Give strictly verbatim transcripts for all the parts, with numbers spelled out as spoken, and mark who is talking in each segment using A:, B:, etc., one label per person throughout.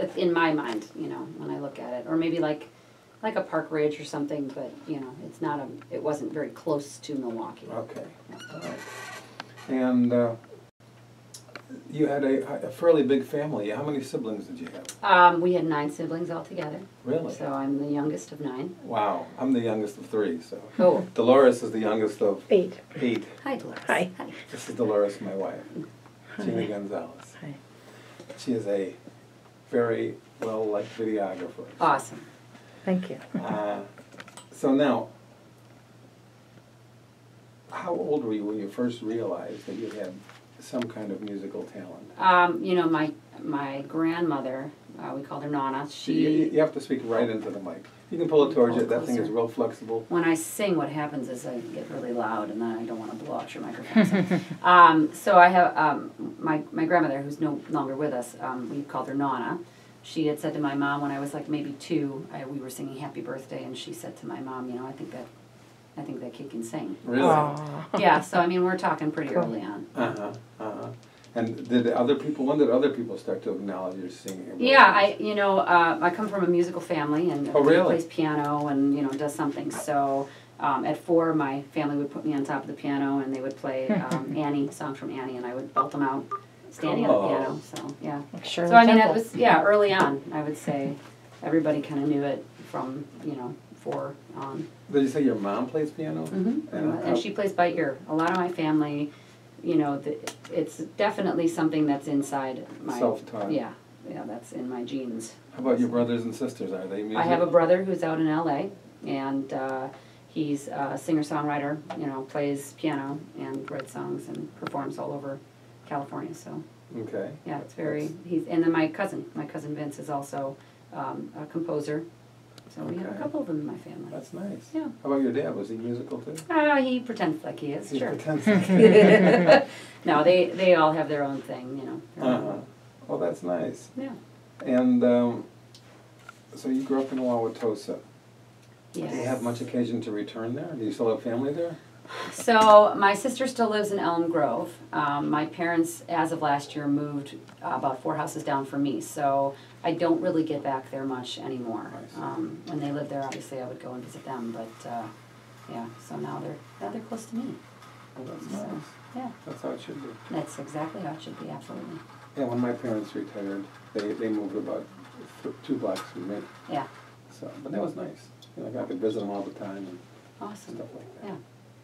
A: That's in my mind, you know, when I look at it. Or maybe like like a Park Ridge or something, but, you know, it's not a, it wasn't very close to Milwaukee.
B: Okay, all right. And uh, you had a, a fairly big family. How many siblings did you have?
A: Um, we had nine siblings altogether.
B: Really?
A: So I'm the youngest of nine.
B: Wow, I'm the youngest of three, so.
A: Oh.
B: Dolores is the youngest of
C: Eight.
B: Eight.
A: Hi, Delores.
C: Hi.
A: Hi.
B: This is Dolores, my wife,
C: Hi.
B: Gina Gonzalez.
C: Hi.
B: She is a very well-liked videographer.
A: Awesome.
C: Thank you.
B: Uh, so now, how old were you when you first realized that you had some kind of musical talent?
A: Um, you know, my my grandmother, uh, we called her Nana. She.
B: You, you have to speak right into the mic. You can pull it towards you. That thing is real flexible.
A: When I sing, what happens is I get really loud, and then I don't want to blow out your microphone. So, um, so I have um, my my grandmother, who's no longer with us. Um, we called her Nana. She had said to my mom when I was like maybe two, I, we were singing Happy Birthday, and she said to my mom, you know, I think that, I think that kid can sing.
B: Really?
C: Aww.
A: Yeah. So I mean, we're talking pretty
C: Cool.
A: early on.
B: Uh huh. Uh huh. And did other people? When did other people start to acknowledge your singing abilities?
A: Yeah, I you know uh, I come from a musical family, and
B: Oh, really?
A: plays piano and you know does something. So um, at four, my family would put me on top of the piano, and they would play um, Annie songs from Annie, and I would belt them out standing
B: Cool.
A: on the piano. So yeah.
C: Sure.
A: So I mean, it was yeah early on. I would say everybody kind of knew it from you know four on.
B: Did you say your mom plays piano?
A: Mm-hmm.
B: And,
A: And she plays by ear. A lot of my family, you know, the, it's definitely something that's inside my
B: Self-taught.
A: Yeah, yeah, that's in my genes.
B: How about your brothers and sisters? Are they music?
A: I have a brother who's out in L A, and uh, he's a singer-songwriter. You know, plays piano and writes songs and performs all over California. So
B: Okay.
A: yeah, it's very. He's and then my cousin, my cousin Vince, is also um, a composer. So we have a
B: Okay.
A: couple of them in my family.
B: That's nice.
A: Yeah.
B: How about your dad? Was he musical too?
A: Uh, he pretends like he is.
B: He
A: Sure.
B: pretends.
A: No, they they all have their own thing. You know. their own-
B: Uh-huh. Well, that's nice.
A: Yeah.
B: And um, so you grew up in Wauwatosa.
A: Yes.
B: Do you have much occasion to return there? Do you still have family there?
A: So my sister still lives in Elm Grove. Um, my parents, as of last year, moved uh, about four houses down from me. So I don't really get back there much anymore.
B: I see.
A: Um, when they lived there, obviously I would go and visit them. But uh, yeah, so now they're now they're close to me.
B: Well, that's
A: So,
B: nice.
A: yeah,
B: That's how it should be.
A: that's exactly how it should be. Absolutely.
B: Yeah, when my parents retired, they, they moved about th- two blocks from me.
A: Yeah.
B: So, but that was nice. You know, I could visit them all the time and
A: Awesome.
B: stuff like that.
A: Yeah.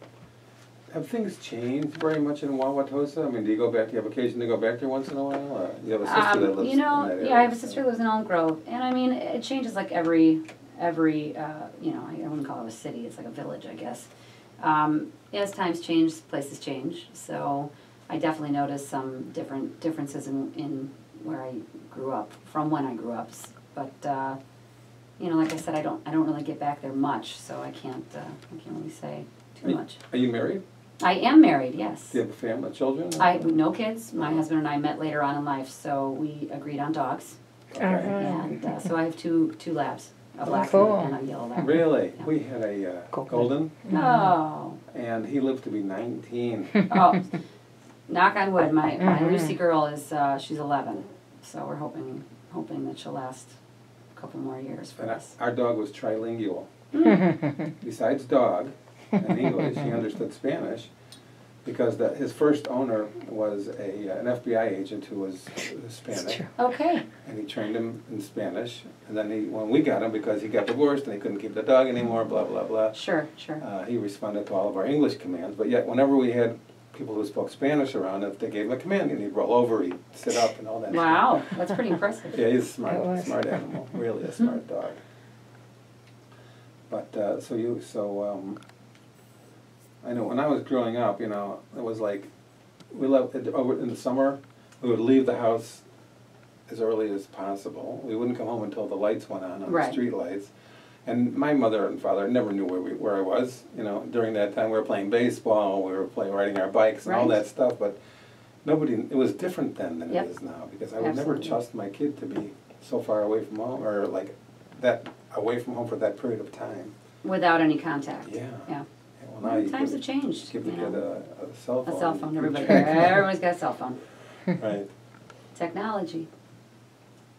B: Have things changed very much in Wauwatosa? I mean, do you go back, do you have occasion to go back there once in a while? Or you have a sister
A: Um,
B: that lives
A: you know,
B: in that area?
A: yeah, I have a sister
B: so-
A: who lives in Elm Grove, and I mean, it changes like every, every, uh, you know, I wouldn't call it a city, it's like a village, I guess. Um, as times change, places change, so I definitely noticed some different differences in, in where I grew up, from when I grew up, S- but, uh, you know, like I said, I don't, I don't really get back there much, so I can't, uh, I can't really say
B: Are
A: too
B: you-
A: much.
B: Are you married?
A: I am married, yes.
B: Do you have a family, children?
A: I have no kids. My husband and I met later on in life, so we agreed on dogs.
B: Okay.
C: Uh-huh.
A: And uh, so I have two two labs, a black
C: Cool.
A: and a yellow lab.
B: Really?
A: Yeah.
B: We had a uh,
C: Golden.
B: golden,
A: Oh,
B: and he lived to be nineteen.
A: oh, knock on wood. My my
C: Mhm.
A: Lucy girl is uh, she's eleven, so we're hoping hoping that she'll last a couple more years for
B: And our,
A: us.
B: our dog was trilingual.
C: Mm.
B: Besides dog and English, he understood Spanish because the, his first owner was a, uh, an F B I agent who was Hispanic.
C: true.
A: Okay.
B: And he trained him in Spanish. And then he, when we got him, because he got divorced and he couldn't keep the dog anymore, blah, blah, blah,
A: Sure, sure.
B: uh, he responded to all of our English commands. But yet, whenever we had people who spoke Spanish around, if they gave him a command, and he'd roll over, he'd sit up and all that.
A: Wow, that's pretty impressive.
B: Yeah, he's a
C: It
B: smart,
C: was.
B: smart animal, really a smart dog. But, uh, so you, so, um, I know when I was growing up, you know, it was like, we left, over in the summer, we would leave the house as early as possible. We wouldn't come home until the lights went on, on the
A: Right.
B: street lights. And my mother and father never knew where we, where I was, you know, during that time. We were playing baseball, we were playing, riding our bikes and all
A: Right.
B: that stuff, but nobody, it was different then than
A: Yep.
B: it is now, because I would never
A: Absolutely.
B: trust my kid to be so far away from home, or like that, away from home for that period of time.
A: Without any contact.
B: Yeah.
A: Yeah.
B: Yeah, well, now you
A: Times
B: give-
A: have changed.
B: Give the
A: you
B: kid
A: know.
B: a, a cell phone.
A: A cell phone,
B: you
A: everybody.
B: track him.
A: Everyone's got a cell phone.
B: Right.
A: Technology.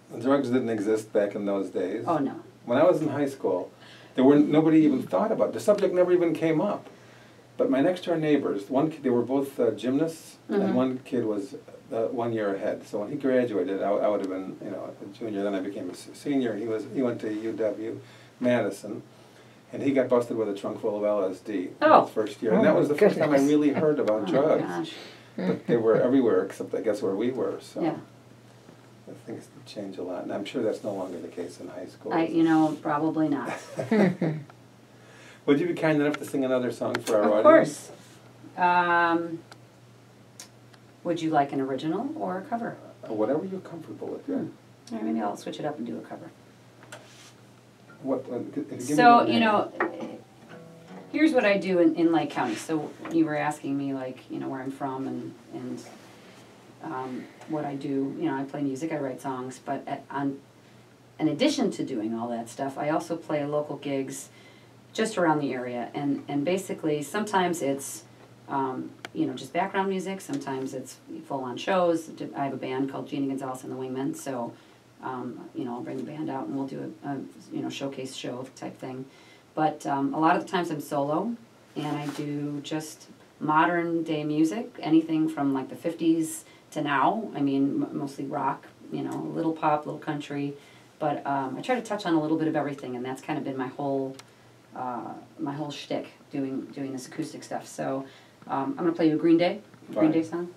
B: drugs didn't exist back in those days.
A: Oh, no.
B: When I was in high school, there were nobody even thought about it. The subject never even came up. But my next door neighbors, one kid, they were both uh, gymnasts,
A: Mhm.
B: and one kid was uh, one year ahead. So when he graduated, I, I would have been, you know, a junior. Then I became a s- senior. He was he went to U W Madison, and he got busted with a trunk full of L S D
A: Oh.
B: his first year.
C: Oh
B: And that
C: my
B: was the first time I
C: goodness.
B: really heard about
A: Oh,
B: drugs.
A: gosh.
B: But they were everywhere except I guess where we were. So
A: Yeah.
B: things did change a lot, and I'm sure that's no longer the case in high school.
A: I, you know, probably not.
B: Would you be kind enough to sing another song for our
A: Of
B: audience?
A: course. Um, would you like an original or a cover?
B: Uh, whatever you're comfortable with. Yeah.
A: Hmm. All right, maybe I'll switch it up and do a cover.
B: What? Uh, g- give me
A: So,
B: the
A: you
B: name.
A: know, here's what I do in, in Lake County. So you were asking me, like, you know, where I'm from and, and um, what I do. You know, I play music, I write songs, but at, on, in addition to doing all that stuff, I also play local gigs just around the area. And, and basically, sometimes it's, um, you know, just background music. Sometimes it's full-on shows. I have a band called Gina Gonzalez and the Weissman, so, um, you know, I'll bring the band out and we'll do a, a you know, showcase show type thing. But um, a lot of the times I'm solo, and I do just modern day music, anything from like the fifties to now. I mean, m- mostly rock, you know, a little pop, a little country. But um, I try to touch on a little bit of everything, and that's kind of been my whole, uh, my whole shtick, doing doing this acoustic stuff. So um, I'm gonna play you a Green Day, Green
B: Fine.
A: Day song.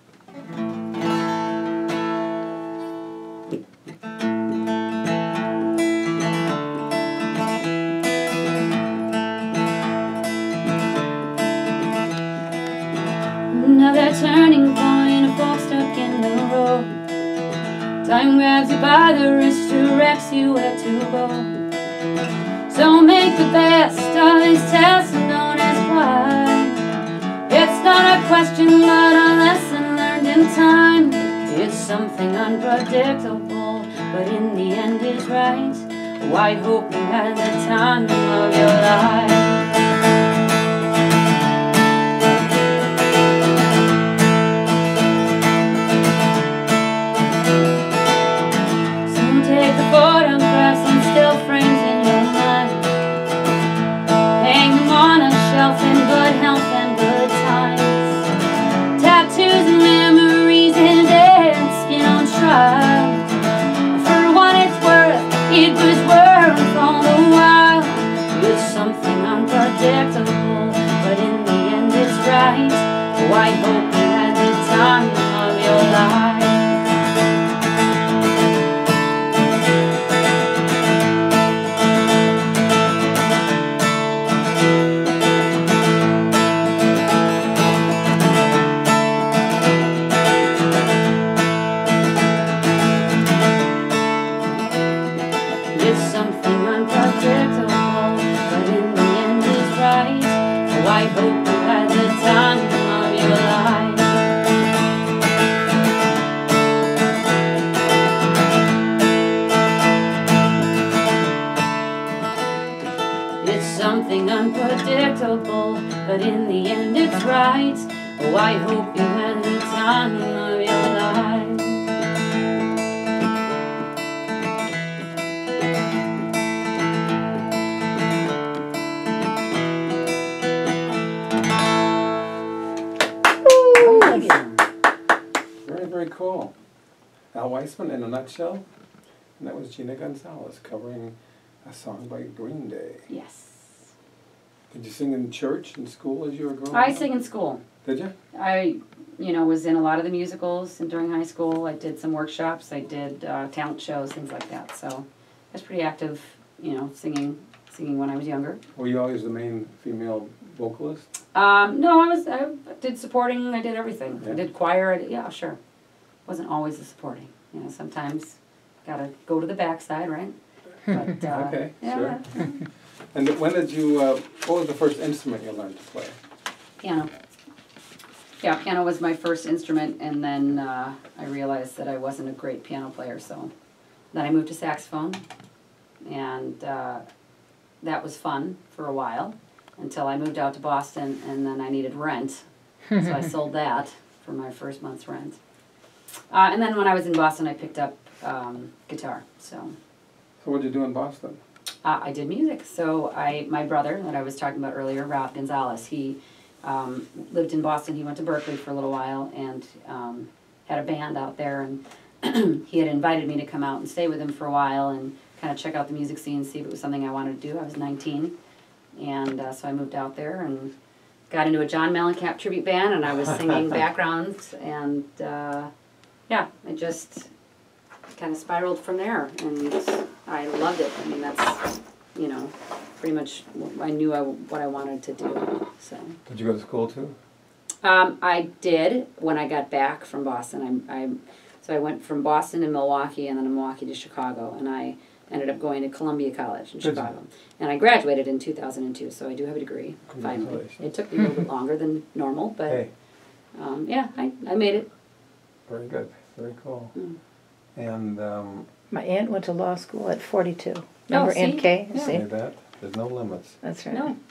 A: Another turning point, a fork stuck in the road. Time grabs you by the wrist, directs you where to go. So make the best of these tests known as pride. It's not a question, but a lesson learned in time. It's something unpredictable, but in the end it's right. Oh, I hope you had the time of your life. Take the photographs and still frames in your mind. Hang them on a shelf in good health and good times. Tattoos and memories and dead skin on trial. For what it's worth, it was worth all the while. It's something unpredictable, but in the end it's right. Oh, I hope you had the time of your life. I hope you had the time of your life. It's something unpredictable, but in the end it's right. Oh, I hope you had the time of your life.
B: Very, very cool. Al Weissman in a nutshell. And that was Gina Gonzalez covering a song by Green Day.
A: Yes.
B: Did you sing in church and school as you were growing up?
A: I sing in school.
B: Did you?
A: I, you know, was in a lot of the musicals and during high school. I did some workshops. I did uh, talent shows, things like that. So I was pretty active, you know, singing singing when I was younger.
B: Were you always the main female vocalist?
A: Um, no, I was. I did supporting. I did everything.
B: Yeah.
A: I did choir. I did, yeah, sure. Wasn't always the supporting. You know, sometimes gotta go to the backside, right? But, uh,
B: Okay,
A: yeah,
B: sure.
A: yeah.
B: And when did you, uh, what was the first instrument you learned to play?
A: Piano. Yeah, piano was my first instrument, and then uh, I realized that I wasn't a great piano player, so then I moved to saxophone, and uh, that was fun for a while until I moved out to Boston, and then I needed rent, so I sold that for my first month's rent. Uh, and then when I was in Boston, I picked up um, guitar. So.
B: So what did you do in Boston?
A: Uh, I did music. So I, my brother that I was talking about earlier, Rob Gonzalez, he um, lived in Boston. He went to Berkeley for a little while and um, had a band out there. And he had invited me to come out and stay with him for a while and kind of check out the music scene, see if it was something I wanted to do. I was nineteen, and uh, so I moved out there and got into a John Mellencamp tribute band, and I was singing backgrounds, and uh, yeah, I just kind of spiraled from there, and I loved it. I mean, that's, you know, pretty much I knew I, what I wanted to do. So.
B: Did you go to school too?
A: Um, I did when I got back from Boston. I, I so I went from Boston to Milwaukee, and then Milwaukee to Chicago, and I ended up going to Columbia College in
B: Good.
A: Chicago. And I graduated in two thousand two, so I do have a degree, finally.
B: Congratulations.
A: It took me a little bit longer than normal, but
B: Hey,
A: um, yeah, I, I made it.
B: very good, very cool.
A: Mm.
B: And um,
C: My aunt went to law school at forty-two. Remember
A: see?
C: Aunt Kay?
A: Yeah.
B: say
C: See?
B: that, there's no limits.
C: That's right.
A: No.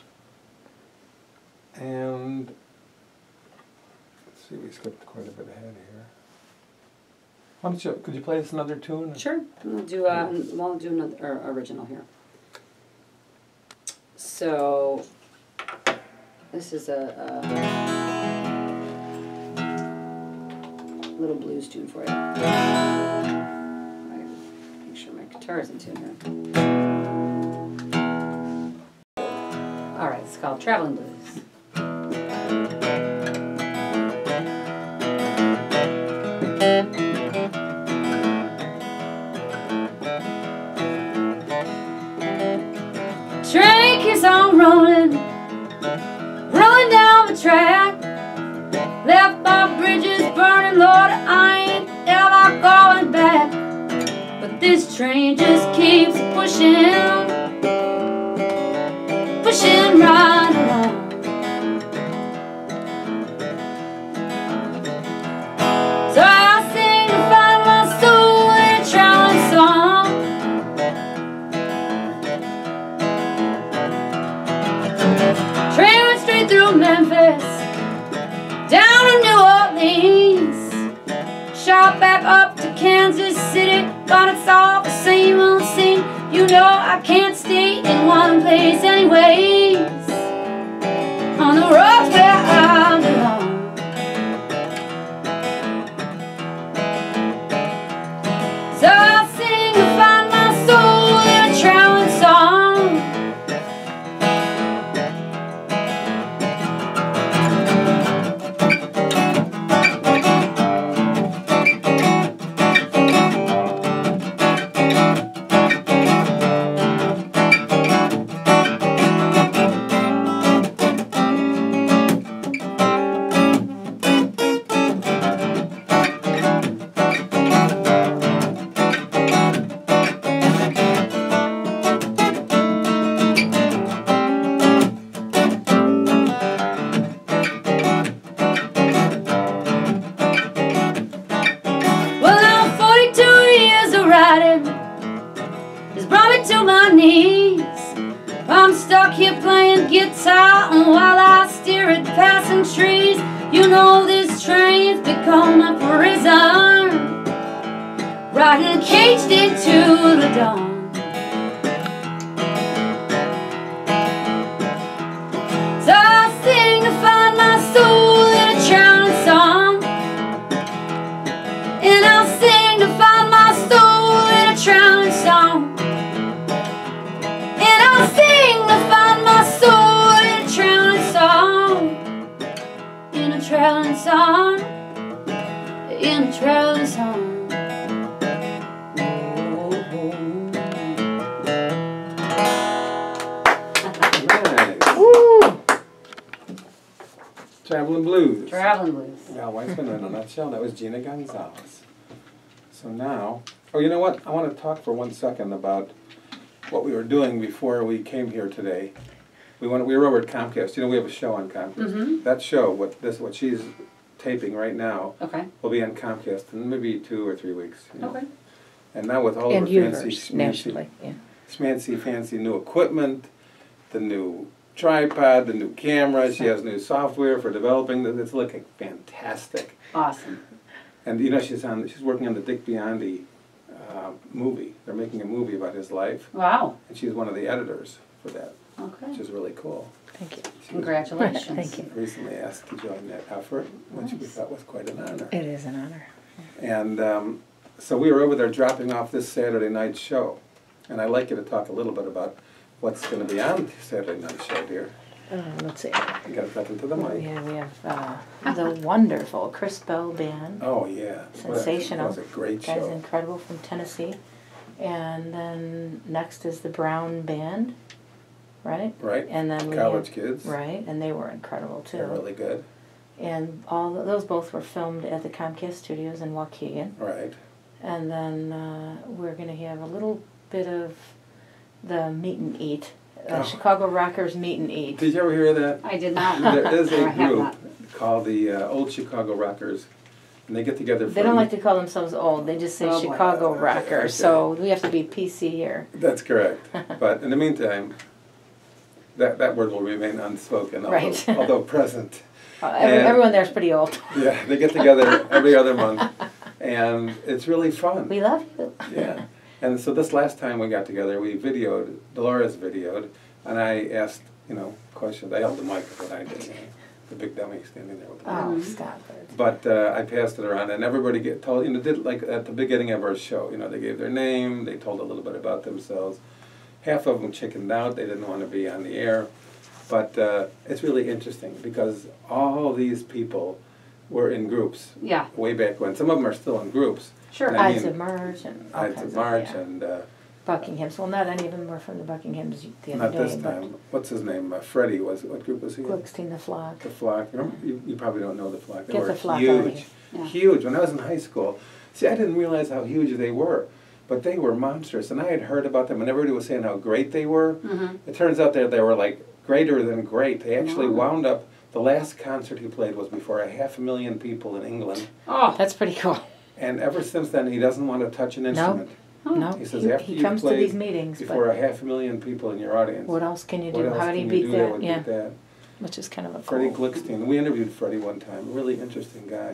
B: And, let's see, we skipped quite a bit ahead here. Why don't you, could you play us another tune?
A: Sure. We'll do, uh, we'll do another or original here. So, this is a, a little blues tune for you. Right. Make sure my guitar is in tune here. All right, it's called Traveling Blues. Train keeps on rolling, rolling down the track. Left my bridges burning, Lord, I ain't ever going back. But this train just keeps pushing, pushing right along. So I sing to find my soul in a traveling song. Train went straight through Memphis, down to New Orleans, shot back up to Kansas City, but it's all the same old scene. You know I can't stay in one place anyways, on the roads where I belong. So I sing to find my soul in a traveling song. It's brought me to my knees. I'm stuck here playing guitar, and while I stare at passing trees, you know this train's become a prison, riding caged into the dawn. So I sing to find my soul in a traveling song, and I'll sing to find my soul in a traveling song, and I'll sing to find my soul in a traveling song, in a traveling song, in a traveling song.
B: Nice.
C: Woo!
B: Traveling Blues.
A: Traveling Blues.
B: Yeah, Weissman in a nutshell. That was Gina Gonzalez. So now, oh, you know what? I want to talk for one second about what we were doing before we came here today. We went. We were over at Comcast. You know, we have a show on Comcast.
A: Mm-hmm.
B: That show, what this, what she's taping right now,
A: Okay.
B: will be on Comcast in maybe two or three weeks. You know?
A: Okay.
B: And now with all
C: And
B: of her
C: universe,
B: fancy,
C: nationally, yeah.
B: fancy, fancy new equipment, the new tripod, the new camera. She has new software for developing. this. It's looking fantastic.
A: Awesome.
B: And you know, she's on. She's working on the Dick Biondi uh, movie. They're making a movie about his life,
A: Wow,
B: and she's one of the editors for that,
A: okay.
B: which is really cool.
C: Thank you.
B: She was
A: Congratulations.
C: Thank you.
B: recently asked to join that effort, which we
A: Nice.
B: thought was quite an honor.
C: It is an honor.
B: And um, so we were over there dropping off this Saturday night show. And I'd like you to talk a little bit about what's going to be on the Saturday night show, dear.
C: Uh, let's see.
B: You got to talk into the mic.
C: Yeah, we have uh, the wonderful Chris Bell Band.
B: Oh, yeah.
C: Sensational.
B: That was a great
C: Guy's
B: show.
C: incredible from Tennessee. And then next is the Brown Band, right?
B: Right.
C: And then we
B: College
C: have,
B: kids.
C: Right, and they were incredible too.
B: They're really good.
C: And all th those both were filmed at the Comcast Studios in Waukegan.
B: Right.
C: And then uh, we're going to have a little bit of the meet and eat, uh,
B: Oh.
C: Chicago Rockers meet and eat.
B: Did you ever hear that?
A: I did not know.
B: There is
A: I
B: a
A: have
B: group
A: not.
B: called the uh, Old Chicago Rockers, and they get together for
C: They don't like to call themselves old. They just say
A: Oh, boy.
C: Chicago
B: Okay,
C: Rockers.
B: okay.
C: So we have to be P C here.
B: That's correct. But in the meantime, that, that word will remain unspoken, although,
C: Right.
B: although present.
C: Uh, every,
B: And-
C: everyone there's pretty old.
B: Yeah, they get together every other month, and it's really fun.
C: We love you.
B: Yeah. And so this last time we got together, we videoed, Delores videoed, and I asked, you know, questions. I held the mic, is what I did. You know, the big dummy standing there with the mic.
C: Oh, stop it.
B: But uh, I passed it around, and everybody get told, you know, did like at the beginning of our show, you know, they gave their name, they told a little bit about themselves. Half of them chickened out, they didn't want to be on the air. But uh, it's really interesting because all these people were in groups
A: Yeah,
B: way back when. Some of them are still in groups.
A: sure.
B: And I
C: Ides
B: mean,
C: of March and all
B: Ides
C: kinds
B: of March
C: of, yeah.
B: and uh,
C: Buckingham's. Well, not any of them were from the Buckinghams the other
B: not
C: day.
B: this time. What's his name? Uh, Freddie was. What group was he? in?
C: Gluckstein the Flock.
B: The Flock. Remember? You, you probably don't know the Flock. They
C: Get
B: were
C: the Flock out of
B: huge,
C: here.
A: Yeah.
B: huge. When I was in high school, see, I didn't realize how huge they were, but they were monstrous. And I had heard about them, and everybody was saying how great they were.
A: Mm-hmm.
B: It turns out that they were like greater than great. They actually
A: Wow.
B: wound up. The last concert he played was before a half a million people in England,
A: Oh,
C: That's pretty cool.
B: and ever since then he doesn't want to touch an instrument.
A: oh.
C: No,
B: He says
C: he,
B: after
C: he
B: you
C: comes to
B: play
C: these meetings,
B: before
C: but
B: a half a million people in your audience.
C: what else can you
B: What
C: do?
B: else
C: How do
B: can
C: you
B: you
C: beat
B: do
C: that?
B: that would
C: Yeah,
B: beat that?
C: which is kind of a
B: Freddie
C: cool.
B: Glickstein. We interviewed Freddie one time. A really interesting guy.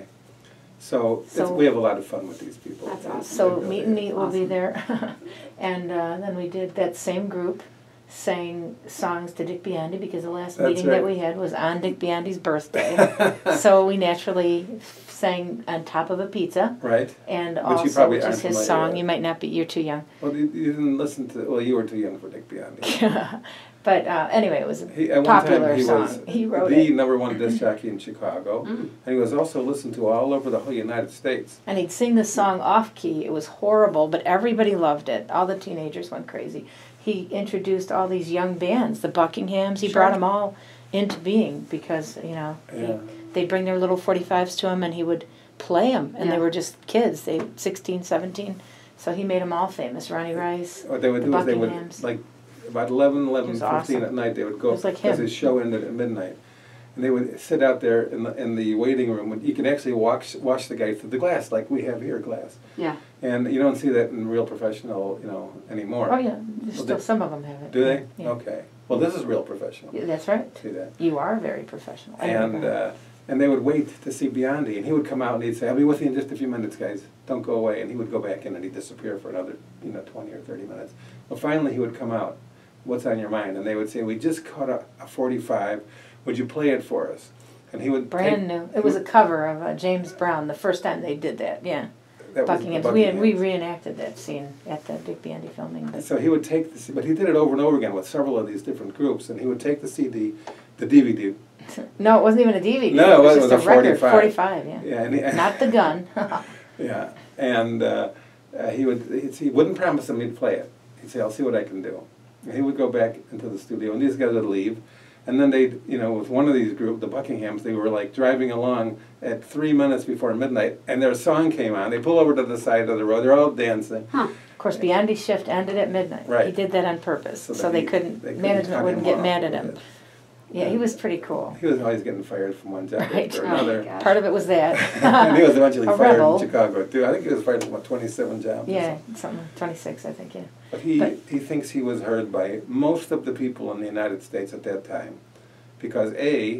B: So, it's,
C: So-
B: we have a lot of fun with these people.
A: That's
B: They-
A: awesome.
C: So
B: they really
C: meet and
B: are.
C: meet will be
A: Awesome.
C: there, and uh, then we did that same group sang songs to Dick Biondi because the last
B: That's
C: meeting
B: right.
C: that we had was on Dick Biondi's birthday. So we naturally sang on top of a pizza,
B: Right?
C: and
B: you
C: also
B: probably
C: which
B: aren't
C: is his
B: familiar
C: song.
B: with.
C: You might not be. You're too young.
B: Well, you, you didn't listen to. Well, you were too young for Dick Biondi.
C: But uh, anyway, it was a
B: He, at one
C: popular
B: time, he
C: song.
B: was
C: He wrote
B: the
C: it,
B: number one disc jockey in Chicago,
A: Mm.
B: and he was also listened to all over the whole United States.
C: and he'd sing the song off key. It was horrible, but everybody loved it. All the teenagers went crazy. He introduced all these young bands, the Buckinghams. He
A: Sure.
C: brought them all into being because you know he,
B: Yeah.
C: they'd bring their little forty-fives to him, and he would play them. And they
A: Yeah.
C: were just kids. They sixteen, seventeen. So he made them all famous. Ronnie Rice.
B: What they would
C: The
B: do is they would,
C: Buckinghams.
B: like, about eleven, eleven
C: was
B: fifteen
C: awesome.
B: at night, they would go,
C: It was like
B: because
C: him.
B: his show ended at midnight. And they would sit out there in the, in the waiting room, and you can actually watch, watch the guy through the glass, like we have here, glass.
A: Yeah.
B: And you don't see that in real professional, you know, anymore.
C: Oh yeah, there's
B: Well,
C: still
B: they-
C: some of them have it.
B: Do they?
C: Yeah.
B: Okay. Well, this is real professional.
C: Yeah, that's right.
B: See that?
C: You are very professional. I
B: And
C: remember.
B: uh, and they would wait to see Biondi, and he would come out and he'd say, "I'll be with you in just a few minutes, guys. Don't go away." And he would go back in and he'd disappear for another, you know, twenty or thirty minutes. Well, finally he would come out. "What's on your mind?" And they would say, "We just caught a, a forty-five. Would you play it for us?" And he would
C: Brand
B: take-
C: new. It was a cover of uh, James Brown. The first time they did that. Yeah.
B: that was the
C: Buckingham's. We had, we
B: Buckinghams.
C: reenacted that scene at the Dick Biondi filming.
B: And
C: But
B: so he would take the, C- but he did it over and over again with several of these different groups, and he would take the C D, the D V D.
C: no, it wasn't even a D V D.
B: No, it was-
C: just
B: it was a
C: record.
B: forty-five.
C: forty-five, yeah.
B: Yeah, and he,
C: Not the gun.
B: yeah, and uh, uh, he would he'd, he wouldn't promise them he'd play it. He'd say, "I'll see what I can do." And he would go back into the studio, and these guys would leave, and then they'd, you know, with one of these group, the Buckinghams, they were like driving along at three minutes before midnight, and their song came on. They pull over to the side of the road. They're all dancing.
A: Huh.
C: Of course, Biondi's shift ended at midnight.
B: Right.
C: He did that on purpose,
B: So
C: so,
B: that
C: they,
B: he-
C: couldn't,
B: they couldn't
C: management
B: cut
C: wouldn't
B: him
C: get
B: off
C: mad at
B: with
C: him.
B: it.
C: Yeah, he was pretty cool.
B: He was always getting fired from one job
C: Right.
B: after
A: Oh,
B: another.
A: my gosh.
C: Part of it was that.
B: And he was eventually
C: A
B: fired
C: rebel.
B: in Chicago too. I think he was fired from what, twenty-seven jobs. or
C: Yeah,
B: something.
C: something, twenty-six, I think, yeah.
B: But he
C: But-
B: he thinks he was heard by most of the people in the United States at that time, because A,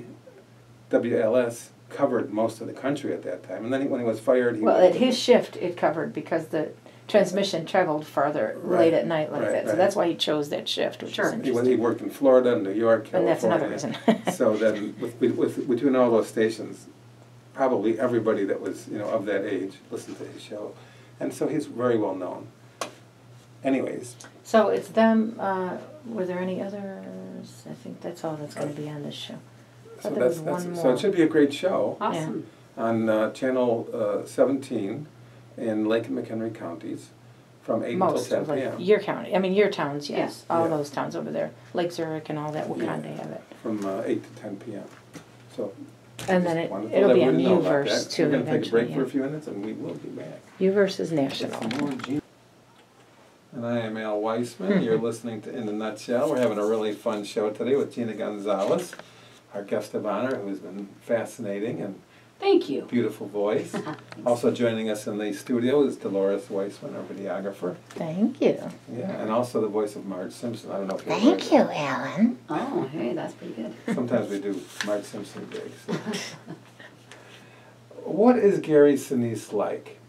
B: W L S covered most of the country at that time, and then he, when he was fired, he
C: Well,
B: went
C: at
B: to-
C: his shift, it covered because the transmission traveled farther
B: Right,
C: late at night like
B: right,
C: that. So
B: right.
C: that's why he chose that shift, which
A: Sure.
C: is
B: He,
C: interesting.
B: was- he worked in Florida, New York, California.
C: And that's another reason.
B: So then, with, with, between all those stations, probably everybody that was, you know, of that age listened to his show. And so he's very well known. Anyways,
C: So it's them, uh, were there any others? I think that's all that's gonna be on this show.
B: so
C: thought there
B: that's,
C: was
B: that's,
C: one
B: so
C: more.
B: it should be a great show
A: Awesome.
B: on uh, Channel uh, seventeen in Lake and McHenry counties from eight until
C: Most
B: ten
C: of like
B: p.m.
C: your county, I mean your towns, yes,
A: Yeah.
C: all
B: Yeah.
C: those towns over there, Lake Zurich and all that, Wakanda
B: Yeah.
C: have it.
B: From uh, eight to ten p.m. So.
C: And then
B: just
C: it,
B: wanted to
C: it'll
B: let
C: be on
B: everybody know about
C: U-verse
B: that.
C: too
B: We're going to take a
C: eventually,
B: break for a
C: yeah.
B: few minutes and we will be back.
C: U-verse is
B: With
C: national.
B: some more Gina. And I am Al Weissman. You're listening to In a Nutshell. We're having a really fun show today with Gina Gonzalez, our guest of honor, who's been fascinating and
A: Thank you.
B: beautiful voice. Also joining us in the studio is Delores Weissman, our videographer.
C: Thank you.
B: Yeah, and also the voice of Marge Simpson. I don't know if you're
C: Thank
B: aware
C: you, Alan.
A: Oh, hey, that's pretty good.
B: of that. Sometimes we do Marge Simpson gigs. What is Gary Sinise like?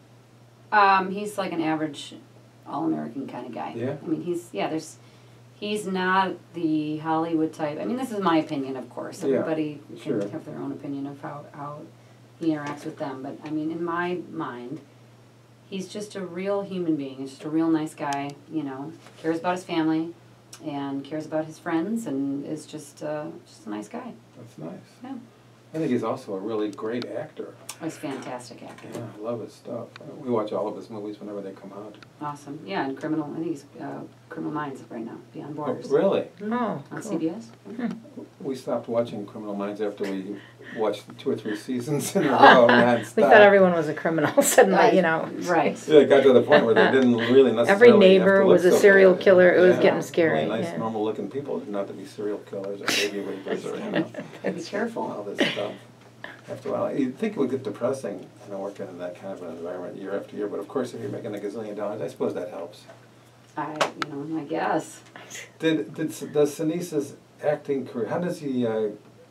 A: Um, he's like an average, all-American kind of guy.
B: Yeah?
A: I mean, he's yeah. There's, he's not the Hollywood type. I mean, this is my opinion, of course.
B: Yeah,
A: Everybody
B: sure.
A: can have their own opinion of how how he interacts with them. But I mean, in my mind, he's just a real human being. He's just a real nice guy. You know, cares about his family, and cares about his friends, and is just uh, just a nice guy.
B: That's nice.
A: Yeah.
B: I think he's also a really great actor.
A: He's a fantastic actor.
B: Yeah, I love his stuff. We watch all of his movies whenever they come out.
A: Awesome. Yeah, and Criminal. I think he's uh, Criminal Minds right now. Beyond
B: Oh,
A: Borders.
B: really?
C: Oh,
A: On
C: cool.
A: C B S.
B: We stopped watching Criminal Minds after we watched two or three seasons in a row nonstop.
C: We thought everyone was a criminal suddenly, you know.
A: Right.
B: Yeah, it got to the point where they didn't really necessarily
C: Every
B: have
C: neighbor
B: to look
C: was a
B: so
C: serial
B: bad.
C: killer. It was
B: Yeah.
C: getting scary.
B: Really nice,
C: yeah.
B: normal-looking people, not to be serial killers or baby rapers or, you know,
A: Be careful.
B: all this stuff. After a while, you'd think it would get depressing, you know, working in that kind of an environment year after year. But of course, if you're making a gazillion dollars, I suppose that helps.
A: I, you know, I guess.
B: Did did does Sinise's acting career? How does he uh,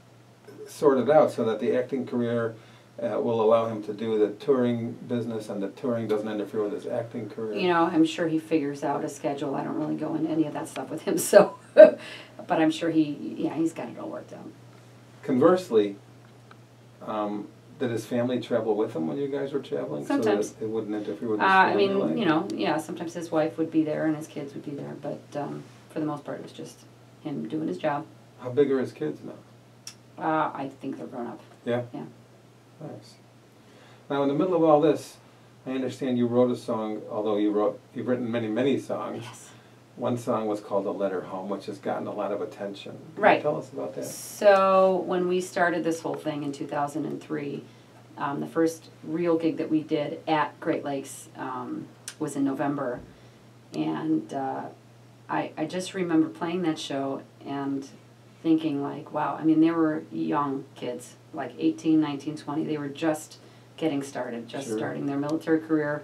B: sort it out so that the acting career uh, will allow him to do the touring business, and the touring doesn't interfere with his acting career?
A: You know, I'm sure he figures out a schedule. I don't really go into any of that stuff with him, so. But I'm sure he, yeah, he's got it all worked out.
B: Conversely, um, did his family travel with him when you guys were traveling?
A: Sometimes.
B: So that it wouldn't interfere with
A: Uh,
B: his
A: I
B: family
A: mean,
B: life?
A: you know, yeah, sometimes his wife would be there and his kids would be there, but um, for the most part, it was just him doing his job.
B: How big are his kids now?
A: Uh, I think they're grown up.
B: Yeah?
A: Yeah.
B: Nice. Now, in the middle of all this, I understand you wrote a song, although you wrote, you've written many, many songs.
A: Yes.
B: One song was called A Letter Home, which has gotten a lot of attention. Can you
A: Right.
B: tell us about that?
A: So when we started this whole thing in two thousand three, um, the first real gig that we did at Great Lakes um, was in November. And uh, I, I just remember playing that show and thinking like, wow, I mean, they were young kids, like eighteen, nineteen, twenty. They were just getting started, just
B: Sure.
A: starting their military career.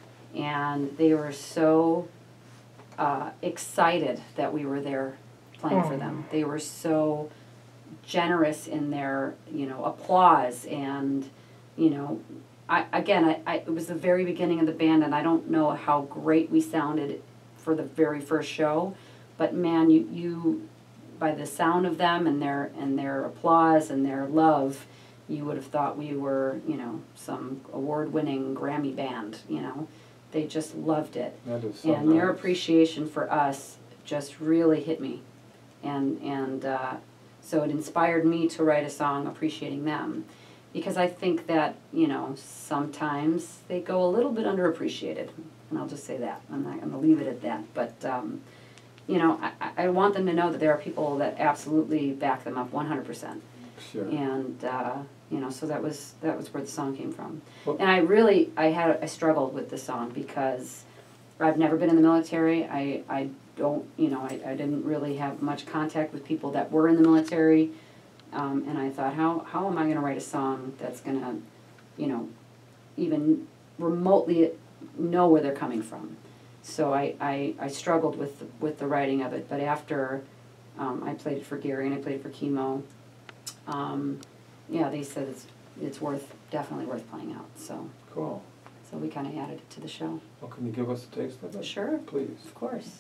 A: And they were so uh, excited that we were there playing for them. They were so generous in their, you know, applause and, you know, I again, I, I it was the very beginning of the band, and I don't know how great we sounded for the very first show, but man, you you by the sound of them and their and their applause and their love, you would have thought we were, you know, some award-winning Grammy band, you know. They just loved it.
B: That is so
A: And their
B: nice.
A: appreciation for us just really hit me. And and uh, so it inspired me to write a song appreciating them. Because I think that, you know, sometimes they go a little bit underappreciated. And I'll just say that. I'm not going to leave it at that. But, um, you know, I, I want them to know that there are people that absolutely back them up one hundred percent.
B: Sure.
A: And, uh, you know, so that was that was where the song came from.
B: Well-
A: And I really, I had, I struggled with the song because I've never been in the military. I, I don't, you know, I, I didn't really have much contact with people that were in the military. Um, and I thought, how, how am I going to write a song that's going to, you know, even remotely know where they're coming from? So I, I, I struggled with the, with the writing of it. But after um, I played it for Gary and I played it for Chemo, um, yeah, they said it's it's worth definitely worth playing out. So
B: Cool.
A: So we kind of added it to the show.
B: Well, can you give us a taste of it?
A: Sure.
B: Please.
A: Of course.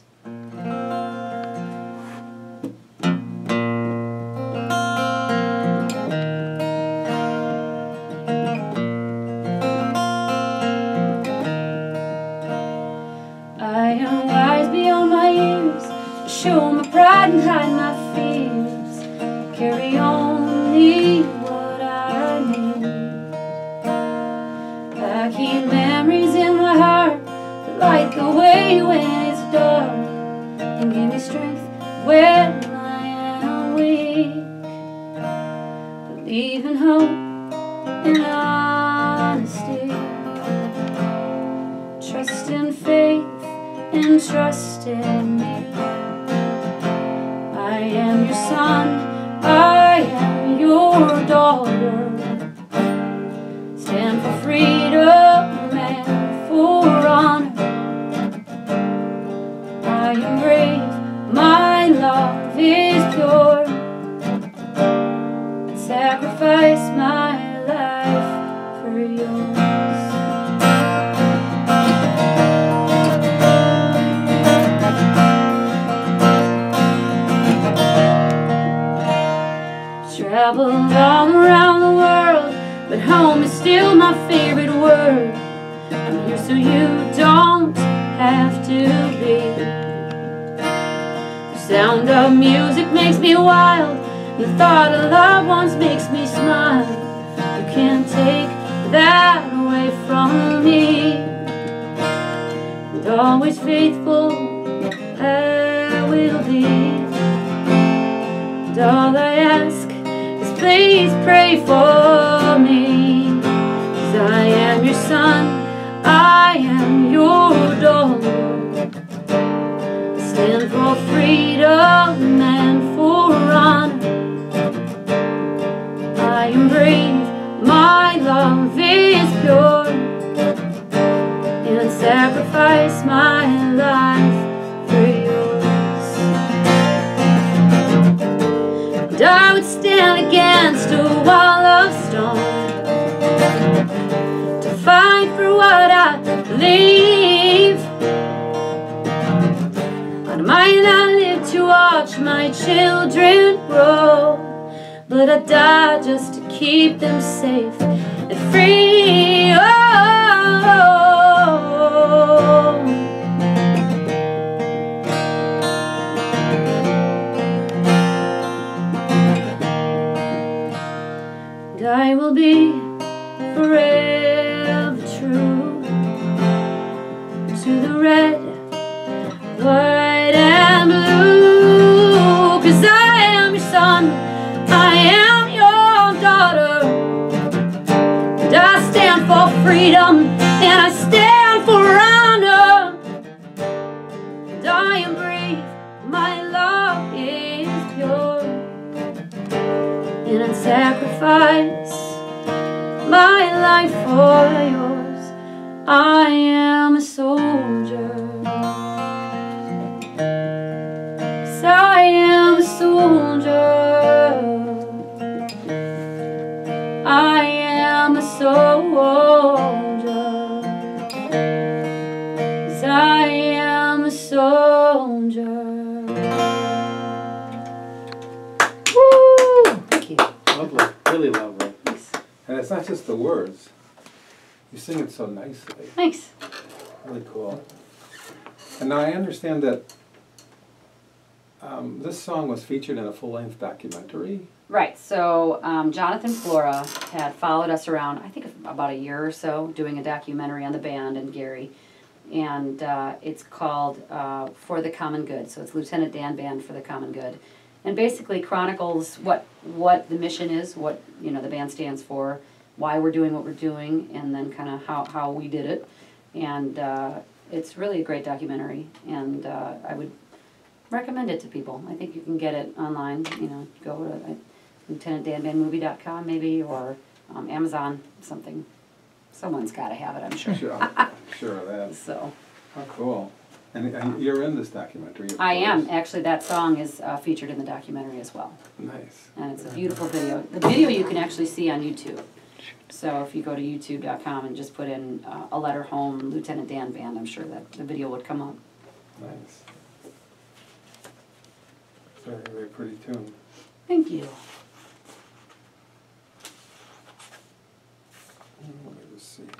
A: I am wise beyond my years, show my pride and hide my fears, carry only what I need. I keep memories in my heart that light the way when it's dark, and give me strength when I am weak. Believe in hope and honesty, trust in faith and trust in me. I am your son, I am your daughter. Stand for freedom and for honor. I am brave, my love is pure. I'd sacrifice my life for yours. Traveled all around the world, but home is still my favorite word. I'm here so you don't have to be. The sound of music makes me wild, and the thought of loved ones makes me smile. You can't take that away from me. And always faithful I will be. And all I ask, please pray for me, 'cause I am your son, I am your daughter. Stand for freedom and for honor. I am brave, my love is pure, and sacrifice my life for yours. And I would stand against a wall of stone to fight for what I believe. I might not live to watch my children grow, but I die just to keep them safe and free. Oh, I will be forever true to the red, white, and blue. 'Cause I am your son, I am your daughter, and I stand for freedom, and I stand for honor. And I am brave, my love is pure, and I sacrifice my life for yours. I am a soldier, 'cause I am a soldier. I am a soldier, 'cause I am a soldier.
B: Lovely, really lovely.
A: Thanks.
B: And it's not just the words. You sing it so nicely.
A: Thanks.
B: Really cool. And now I understand that um, this song was featured in a full-length documentary.
A: Right, so um, Jonathan Flora had followed us around, I think about a year or so, doing a documentary on the band and Gary. And uh, it's called uh, For the Common Good. So it's Lieutenant Dan Band for the Common Good. And basically chronicles what what the mission is, what you know the band stands for, why we're doing what we're doing, and then kind of how, how we did it. And uh, it's really a great documentary, and uh, I would recommend it to people. I think you can get it online. You know, go to uh, lieutenant dan band movie dot com maybe, or um, Amazon, something. Someone's got to have it, I'm sure.
B: Sure, I'm sure of that.
A: So.
B: How cool. And, and you're in this documentary, of
A: I
B: course.
A: am. Actually, that song is uh, featured in the documentary as well.
B: Nice.
A: And it's a beautiful video. The video you can actually see on YouTube. So if you go to youtube dot com and just put in uh, A Letter Home, Lieutenant Dan Band, I'm sure that the video would come up.
B: Nice. Very, very pretty tune.
A: Thank you.
B: Let me just see here.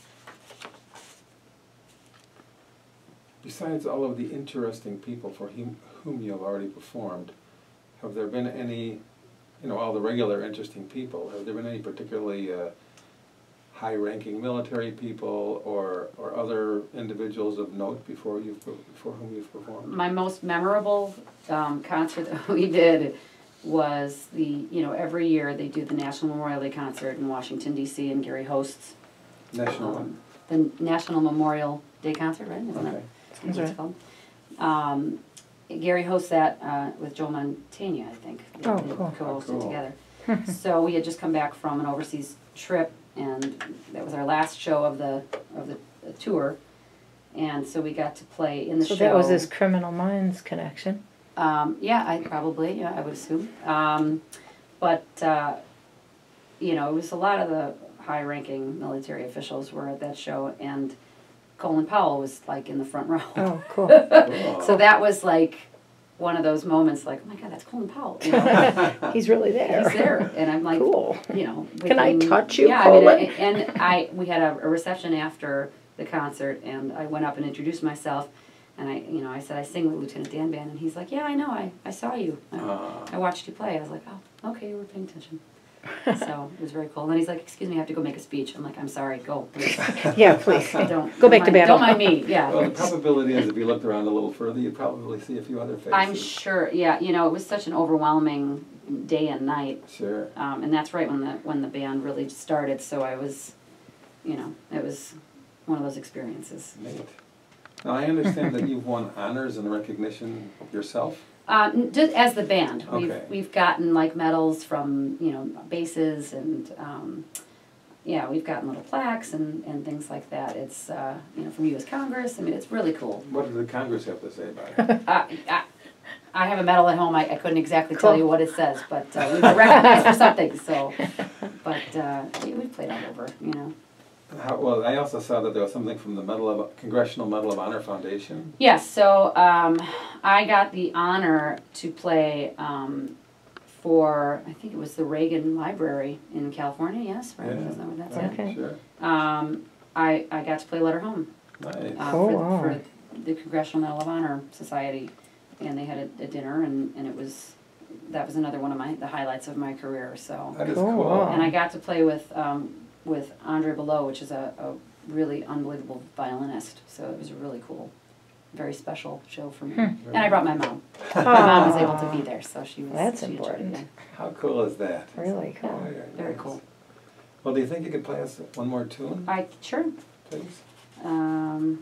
B: Besides all of the interesting people for whom, whom you have already performed, have there been any, you know, all the regular interesting people, have there been any particularly uh, high-ranking military people or, or other individuals of note before you've, before whom you've performed?
A: My most memorable um, concert that we did was the, you know, every year they do the National Memorial Day concert in Washington, D C, and Gary hosts.
B: National
A: um, The National Memorial Day concert, right? Isn't
B: Okay.
A: it? That's what it's called. Um, Gary hosts that uh, with Joe Mantegna, I think.
C: Oh,
A: They
C: cool.
A: co-hosted
B: Oh, cool.
A: together. So we had just come back from an overseas trip, and that was our last show of the of the, the tour. And so we got to play in the
C: So
A: show.
C: that was his Criminal Minds connection.
A: Um, yeah, I probably, yeah, I would assume. Um, but, uh, you know, it was a lot of the high-ranking military officials were at that show, and Colin Powell was, like, in the front row.
C: Oh, cool.
B: Cool.
A: So that was, like, one of those moments, like, oh, my God, that's Colin Powell. You know?
C: He's really there.
A: He's there. And I'm like,
C: Cool.
A: you know.
C: Can I
A: thinking-
C: touch you,
A: yeah,
C: Colin?
A: I mean, and, and I, we had a, a reception after the concert, and I went up and introduced myself. And I, you know, I said, I sing with Lieutenant Dan Band, and he's like, yeah, I know, I, I saw you. I,
B: Ah.
A: I watched you play. I was like, oh, okay, you were paying attention. So it was very cool. And then he's like, excuse me, I have to go make a speech. I'm like, I'm sorry, go, please.
C: Yeah, please.
A: Don't,
C: Go
A: don't
C: back to
A: mind,
C: battle.
A: Don't mind me, yeah.
B: Well, the probability is if you looked around a little further, you'd probably see a few other faces.
A: I'm sure, yeah, you know, it was such an overwhelming day and night.
B: Sure.
A: Um, and that's right when the, when the band really started, so I was, you know, it was one of those experiences.
B: Neat. Now, I understand that you've won honors and recognition yourself.
A: Uh, n- just as the band, we've
B: Okay.
A: we've gotten like medals from you know bases and um, yeah, we've gotten little plaques and, and things like that. It's uh, you know from U S Congress. I mean, it's really cool.
B: What did the Congress have to say about it?
A: Uh, I, I have a medal at home. I, I couldn't exactly
C: Cool.
A: tell you what it says, but uh, we were recognized for something. So, but uh, we, we played all over, you know.
B: How, well, I also saw that there was something from the Medal of Congressional Medal of Honor Foundation.
A: Yes, so um, I got the honor to play um, for, I think it was the Reagan Library in California, yes, right?
B: Yeah.
A: Isn't that what that's
B: Right,
A: at?
C: Okay.
B: Sure.
A: Um, I, I got to play Letter Home
B: Nice.
A: uh,
C: Oh,
A: for,
C: wow.
A: for the Congressional Medal of Honor Society, and they had a, a dinner, and, and it was, that was another one of my, the highlights of my career, so.
B: That is
C: Cool.
B: cool.
A: And I got to play with, um, with Andre Below, which is a, a really unbelievable violinist, so it was a really cool, very special show for me.
C: Hmm.
A: And I brought my mom. My mom was able to
C: Aw.
A: be there, so she was.
C: That's
A: she enjoyed it,
C: important.
A: yeah.
B: How cool is that?
C: Really
A: Yeah,
C: cool.
A: very
B: nice.
A: cool.
B: Well, do you think you could play us one more tune,
A: I, sure,
B: please?
A: um,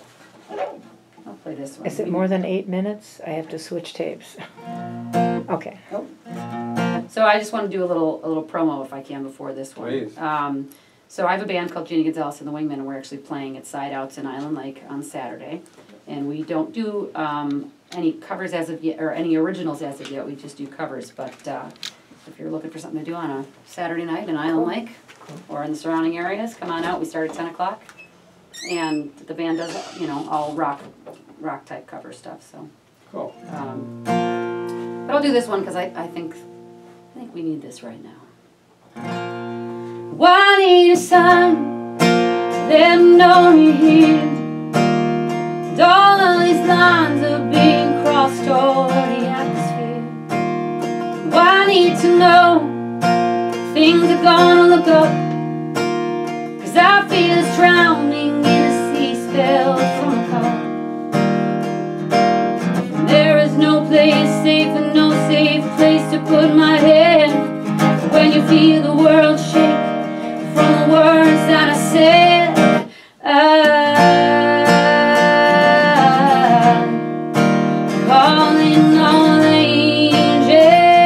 A: I'll play this one.
C: Is it more than eight minutes? I have to switch tapes. Okay.
A: Oh. So I just want to do a little, a little promo if I can before this one.
B: Please.
A: Um, so I have a band called Gina Gonzalez and the Wingmen, and we're actually playing at Side Outs in Island Lake on Saturday. And we don't do um, any covers as of yet, or any originals as of yet. We just do covers. But uh, if you're looking for something to do on a Saturday night in Island Lake or in the surrounding areas, come on out. We start at ten o'clock, and the band does, you know, all rock, rock type cover stuff. So,
B: Cool.
A: um, but I'll do this one because I, I think, I think we need this right now. Why need a sign? Let them know you're here. And all of these lines are being crossed over the atmosphere. Why need to know things are gonna look up? Cause I feel it's drowning in a sea spelled from a cup. There is no place safe and no safe place to put my head when you feel the world shake from the words that I said. I'm calling all the angels.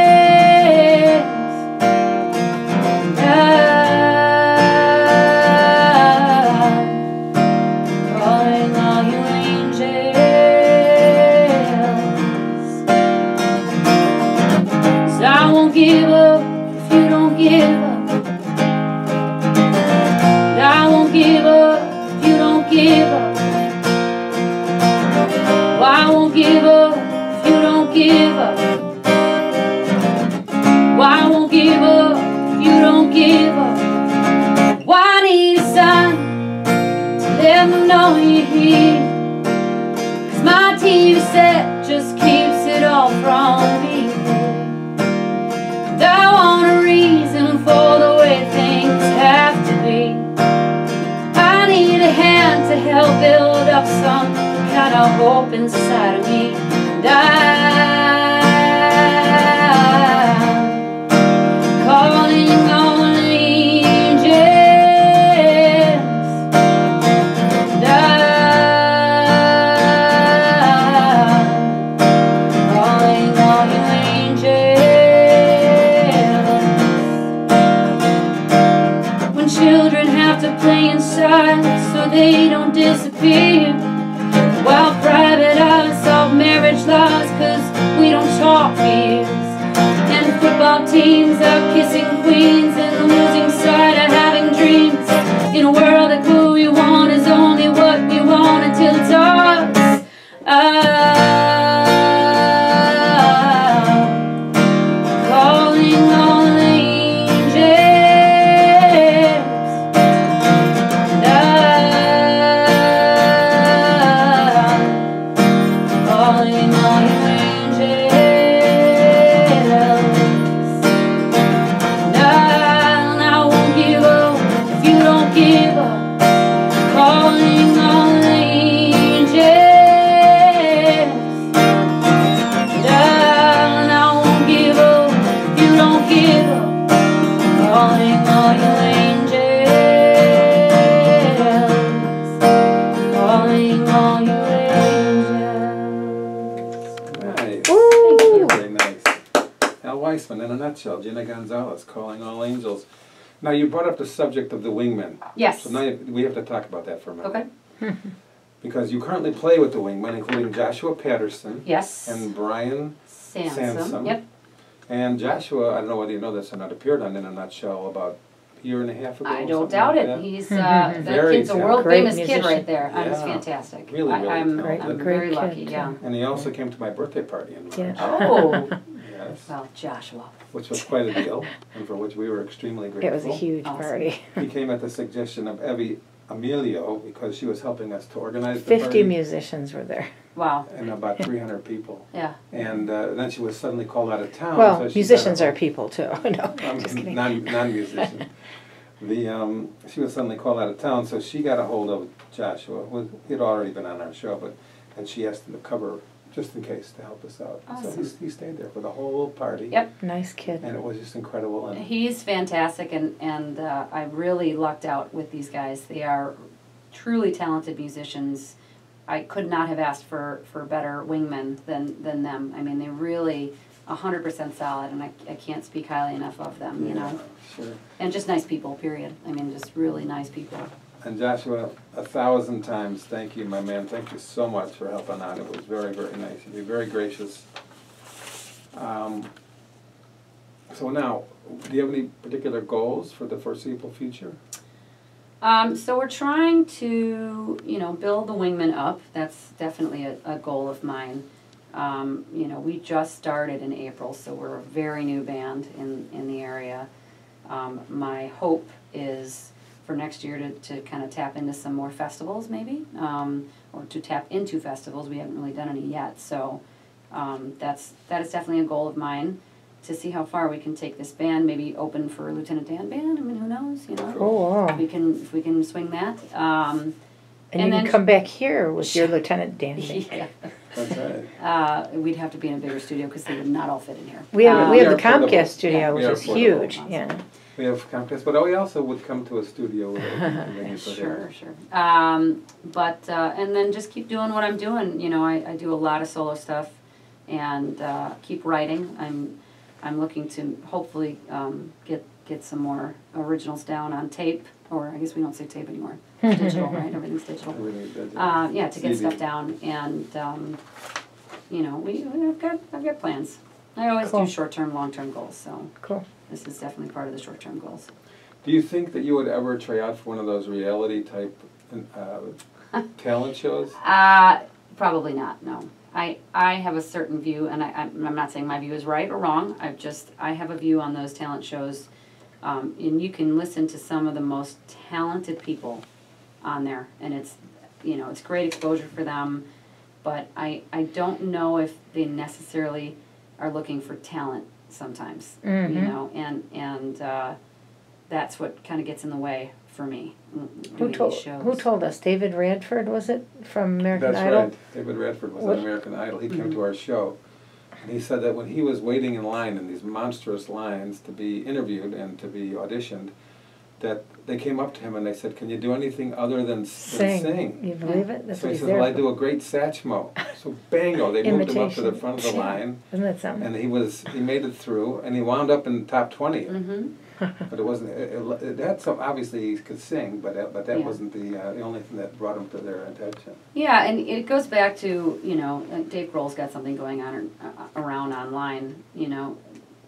A: I'm calling all you angels. So I won't give up if you don't give up. T V set just keeps it all from me. And I want a reason for the way things have to be. I need a hand to help build up some kind of hope inside of me. And I'm calling on angels. And I'm calling on you angels. When children have to play inside so they don't disappear, while private unsolved marriage laws, cause we don't talk fears. And football teams are kissing queens, and the losing side are having dreams. In a world that who you want is only what you want until it's ours. I'm calling on angels. And I'm calling on you angels. And I, and I won't give up if you don't give up. Calling on angels. And I, and I won't give up if you don't give up. Calling on you angels. Calling on you angels.
B: Nice.
C: Ooh.
B: Very nice. Al Weissman, in a nutshell, Gina Gonzalez, Calling All Angels. Now, you brought up the subject of the Wingmen.
A: Yes.
B: So now you, we have to talk about that for a minute.
A: Okay.
B: Because you currently play with the Wingmen, including Joshua Patterson
A: Yes.
B: and Brian
A: Sansom.
B: Sansom.
A: Yep.
B: And Joshua, I don't know whether you know this or not, appeared on In a Nutshell about a year and a half ago.
A: I
B: or
A: don't
B: something
A: doubt
B: like
A: it.
B: that.
A: He's uh, that
B: Very
A: kid's a
B: talented.
A: world
C: Great
A: famous kid
C: musician.
A: right there. I'm
B: Yeah.
A: fantastic.
B: Really,
A: I,
B: really
A: I'm,
B: talented.
A: I'm
C: Great
A: very
C: kid,
A: lucky.
C: too.
A: Yeah.
B: And he also came to my birthday party in March.
C: Yeah.
A: Oh.
B: Yes.
A: Well, Joshua.
B: Which was quite a deal, and for which we were extremely grateful.
C: It was a huge
A: Awesome.
C: party.
B: He came at the suggestion of Evie Emilio because she was helping us to organize the
C: Fifty
B: party.
C: musicians were there.
A: Wow.
B: And about three hundred people.
A: Yeah.
B: And uh, then she was suddenly called out of town.
C: Well,
B: so she
C: musicians
B: got
C: are
B: a-
C: people too. No,
B: um,
C: just kidding.
B: non, non-musician. the, um, she was suddenly called out of town, so she got a hold of Joshua. Well, he had already been on our show, but and she asked him to cover just in case to help us out. So
A: Awesome.
B: he, he stayed there for the whole party.
A: Yep.
C: Nice kid.
B: And it was just incredible. And
A: He's fantastic, and and uh, I really lucked out with these guys. They are truly talented musicians. I could not have asked for, for better wingmen than, than them. I mean, they're really a hundred percent solid, and I, I can't speak highly enough of them. You know,
B: sure.
A: and just nice people. Period. I mean, just really nice people.
B: And Joshua, a thousand times, thank you, my man. Thank you so much for helping out. It was very, very nice. You'd be very gracious. Um, so now, do you have any particular goals for the foreseeable future?
A: Um, so we're trying to, you know, build the wingman up. That's definitely a, a goal of mine. Um, you know, we just started in April, so we're a very new band in, in the area. Um, my hope is for next year to, to kind of tap into some more festivals maybe, um, or to tap into festivals. We haven't really done any yet, so um, that's that is definitely a goal of mine, to see how far we can take this band, maybe open for Lieutenant Dan Band. I mean, who knows, you know?
C: Oh, wow.
A: If we can, if we can swing that. Um,
C: And,
A: And
C: you
A: then-
C: can come back here with your Lieutenant Dan.
A: yeah.
B: That's right.
A: Uh, we'd have to be in a bigger studio because they would not all fit in here.
C: We have
A: Um,
C: we have
B: We
C: the
B: are portable.
C: Comcast studio,
A: Yeah.
C: which
B: We are
C: is
B: portable.
C: huge. Yeah.
B: We have Comcast, but we also would come to a studio with it.
A: Sure, sure. Um, but, uh, and then just keep doing what I'm doing. You know, I, I do a lot of solo stuff and uh, keep writing. I'm I'm looking to hopefully um, get get some more originals down on tape, or I guess we don't say tape anymore. It's digital, right? Everything's digital.
B: Everything does it.
A: Uh, yeah, to get
B: C D.
A: stuff down, and um, you know, we I've got I've got plans. I always
C: Cool.
A: do short term, long term goals, so
C: Cool.
A: this is definitely part of the short term goals.
B: Do you think that you would ever try out for one of those reality type uh, talent shows?
A: Uh, probably not. No, I I have a certain view, and I I'm I'm not saying my view is right or wrong. I've just I have a view on those talent shows, um, and you can listen to some of the most talented people on there, and it's you know it's great exposure for them. but I, I don't know if they necessarily are looking for talent sometimes,
C: Mhm.
A: you know, and, and, uh, that's what kind of gets in the way for me, mm,
C: Who
A: doing
C: told
A: these shows.
C: Who told us? David Radford, was it, from American
B: That's
C: Idol?
B: right. David Radford was
C: What-
B: on American Idol. He came
A: Mhm.
B: to our show. And he said that when he was waiting in line in these monstrous lines to be interviewed and to be auditioned, that they came up to him and they said, "Can you do anything other than, s- than
C: Sing.
B: sing?"
C: You believe it? That's
B: So
C: what
B: he
C: he's
B: said,
C: there
B: "Well, I
C: for.
B: do a great Satchmo." So bango, they moved him up to the
C: Imitation.
B: front of the
C: Yeah.
B: line,
C: Isn't that something?
B: and he was he made it through, and he wound up in the top twenty.
A: Mm-hmm.
B: But it wasn't. It, it, it had some. Obviously, he could sing, but that, but that
A: Yeah.
B: wasn't the uh, the only thing that brought him to their attention.
A: Yeah, and it goes back to, you know, uh, Dave Grohl's got something going on uh, around online, you know.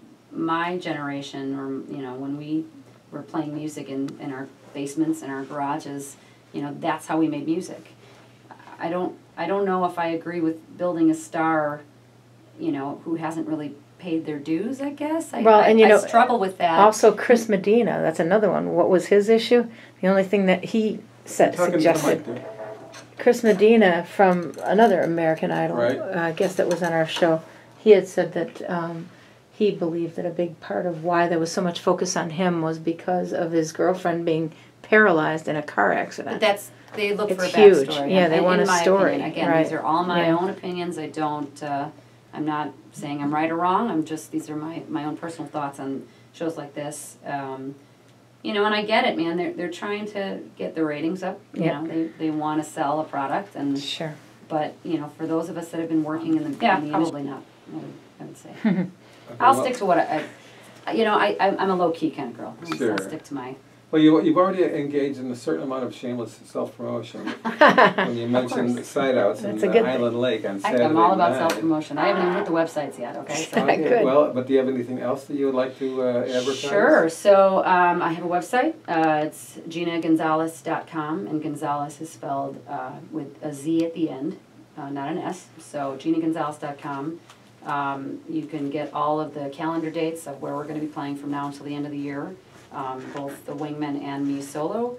A: My generation, or, you know, when we were playing music in, in our basements and our garages, you know, that's how we made music. I don't, I don't know if I agree with building a star, you know, who hasn't really paid their dues, I guess. I,
C: Well,
A: I,
C: and you
A: I
C: know,
A: struggle with that.
C: Also, Chris Medina, that's another one. What was his issue? The only thing that he said,
B: Talking to the
C: suggested.
B: mic there.
C: Chris Medina from another American Idol,
B: Right.
C: uh, guest that was on our show, he had said that um, he believed that a big part of why there was so much focus on him was because of his girlfriend being paralyzed in a car
A: But
C: accident.
A: that's, they look for a
C: It's huge.
A: backstory.
C: Yeah, they
A: in-
C: want
A: in
C: a
A: my
C: story,
A: opinion. Again,
C: right.
A: these are all my
C: Yeah.
A: own opinions. I don't, uh, I'm not saying I'm right or wrong. I'm just, these are my, my own personal thoughts on shows like this. Um, you know, and I get it, man. They're, they're trying to get the ratings up. You
C: Yeah.
A: know, they, they want to sell a product. and
C: Sure.
A: But, you know, for those of us that have been working in the,
C: Yeah,
A: in the
C: probably
A: industry, not, I would, I would say.
B: Okay,
A: I'll
B: well-
A: stick to what I, I you know, I, I'm I'm a low-key kind of girl. So
B: Sure.
A: I'll stick to my...
B: Well, you, you've already engaged in a certain amount of shameless self-promotion when you mentioned
A: course.
B: Side Outs in
C: That's a
B: uh,
C: good thing.
B: Island Lake on
A: I-
B: Saturday
A: I'm all about
B: night.
A: self-promotion. I haven't even hit the websites yet, okay? So.
B: Okay,
C: Good.
B: well, but do you have anything else that you would like to uh, advertise?
A: Sure. So um, I have a website. Uh, it's gina gonzalez dot com, and Gonzalez is spelled uh, with a Z at the end, uh, not an S. So gina gonzalez dot com. Um, you can get all of the calendar dates of where we're going to be playing from now until the end of the year, um, both the Wingman and me solo.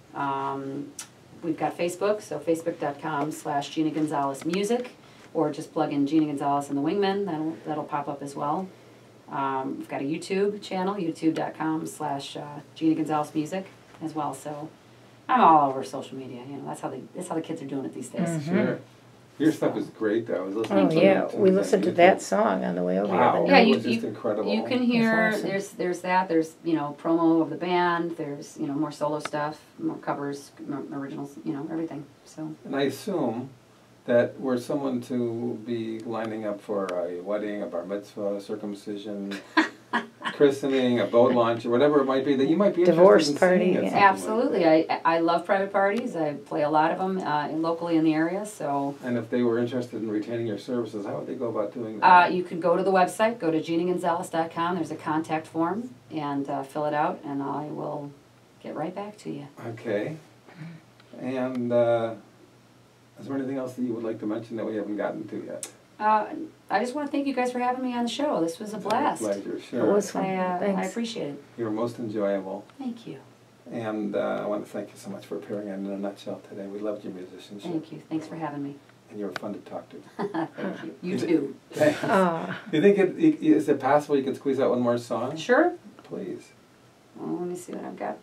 A: Um, we've got Facebook, so facebook dot com slash Gina Gonzalez Music, or just plug in Gina Gonzalez and the Wingman. That'll that'll pop up as well. Um, we've got a YouTube channel, youtube dot com slash Gina Gonzalez Music as well. So I'm all over social media. You know, that's how they that's how the kids are doing it these days.
C: Mhm.
B: Sure. Your stuff is great, though. I was listening
C: Oh
B: to
C: yeah,
B: it,
C: we
B: uh,
C: listened to
B: YouTube.
C: that song on the way over
B: Wow.
C: here. the
A: Yeah,
B: It
A: you-
B: was just incredible.
A: You can hear
C: awesome.
A: there's there's that there's you know promo of the band. There's you know more solo stuff, more covers, more originals. You know everything. So
B: And I assume that were someone to be lining up for a wedding, a bar mitzvah, circumcision, christening, a boat launch, or whatever it might be, that you might be
C: Divorce
B: interested in
C: party,
B: singing at
C: yeah.
B: something like
A: absolutely,
B: that.
A: I I love private parties. I play a lot of them uh, locally in the area. So.
B: And if they were interested in retaining your services, how would they go about doing that?
A: Uh, you could go to the website, go to gina gonzalez dot com, there's a contact form, and uh, fill it out, and I will get right back to you.
B: Okay. And uh, is there anything else that you would like to mention that we haven't gotten to yet?
A: Uh, I just want to thank you guys for having me on the show. This was a blast.
B: Pleasure,
C: It
B: sure.
C: was fun.
A: I, uh, I
C: Thanks.
A: appreciate it.
B: You were most enjoyable.
A: Thank you.
B: And uh, I want to thank you so much for appearing on In a Nutshell today. We loved your musicianship.
A: Thank you. Thanks for having me.
B: And you were fun to talk to.
A: Thank you. You too.
B: Thanks.
C: Oh,
B: Do you think it, i- is it possible you could squeeze out one more song?
A: Sure?
B: Please.
A: Well, let me see what I've got.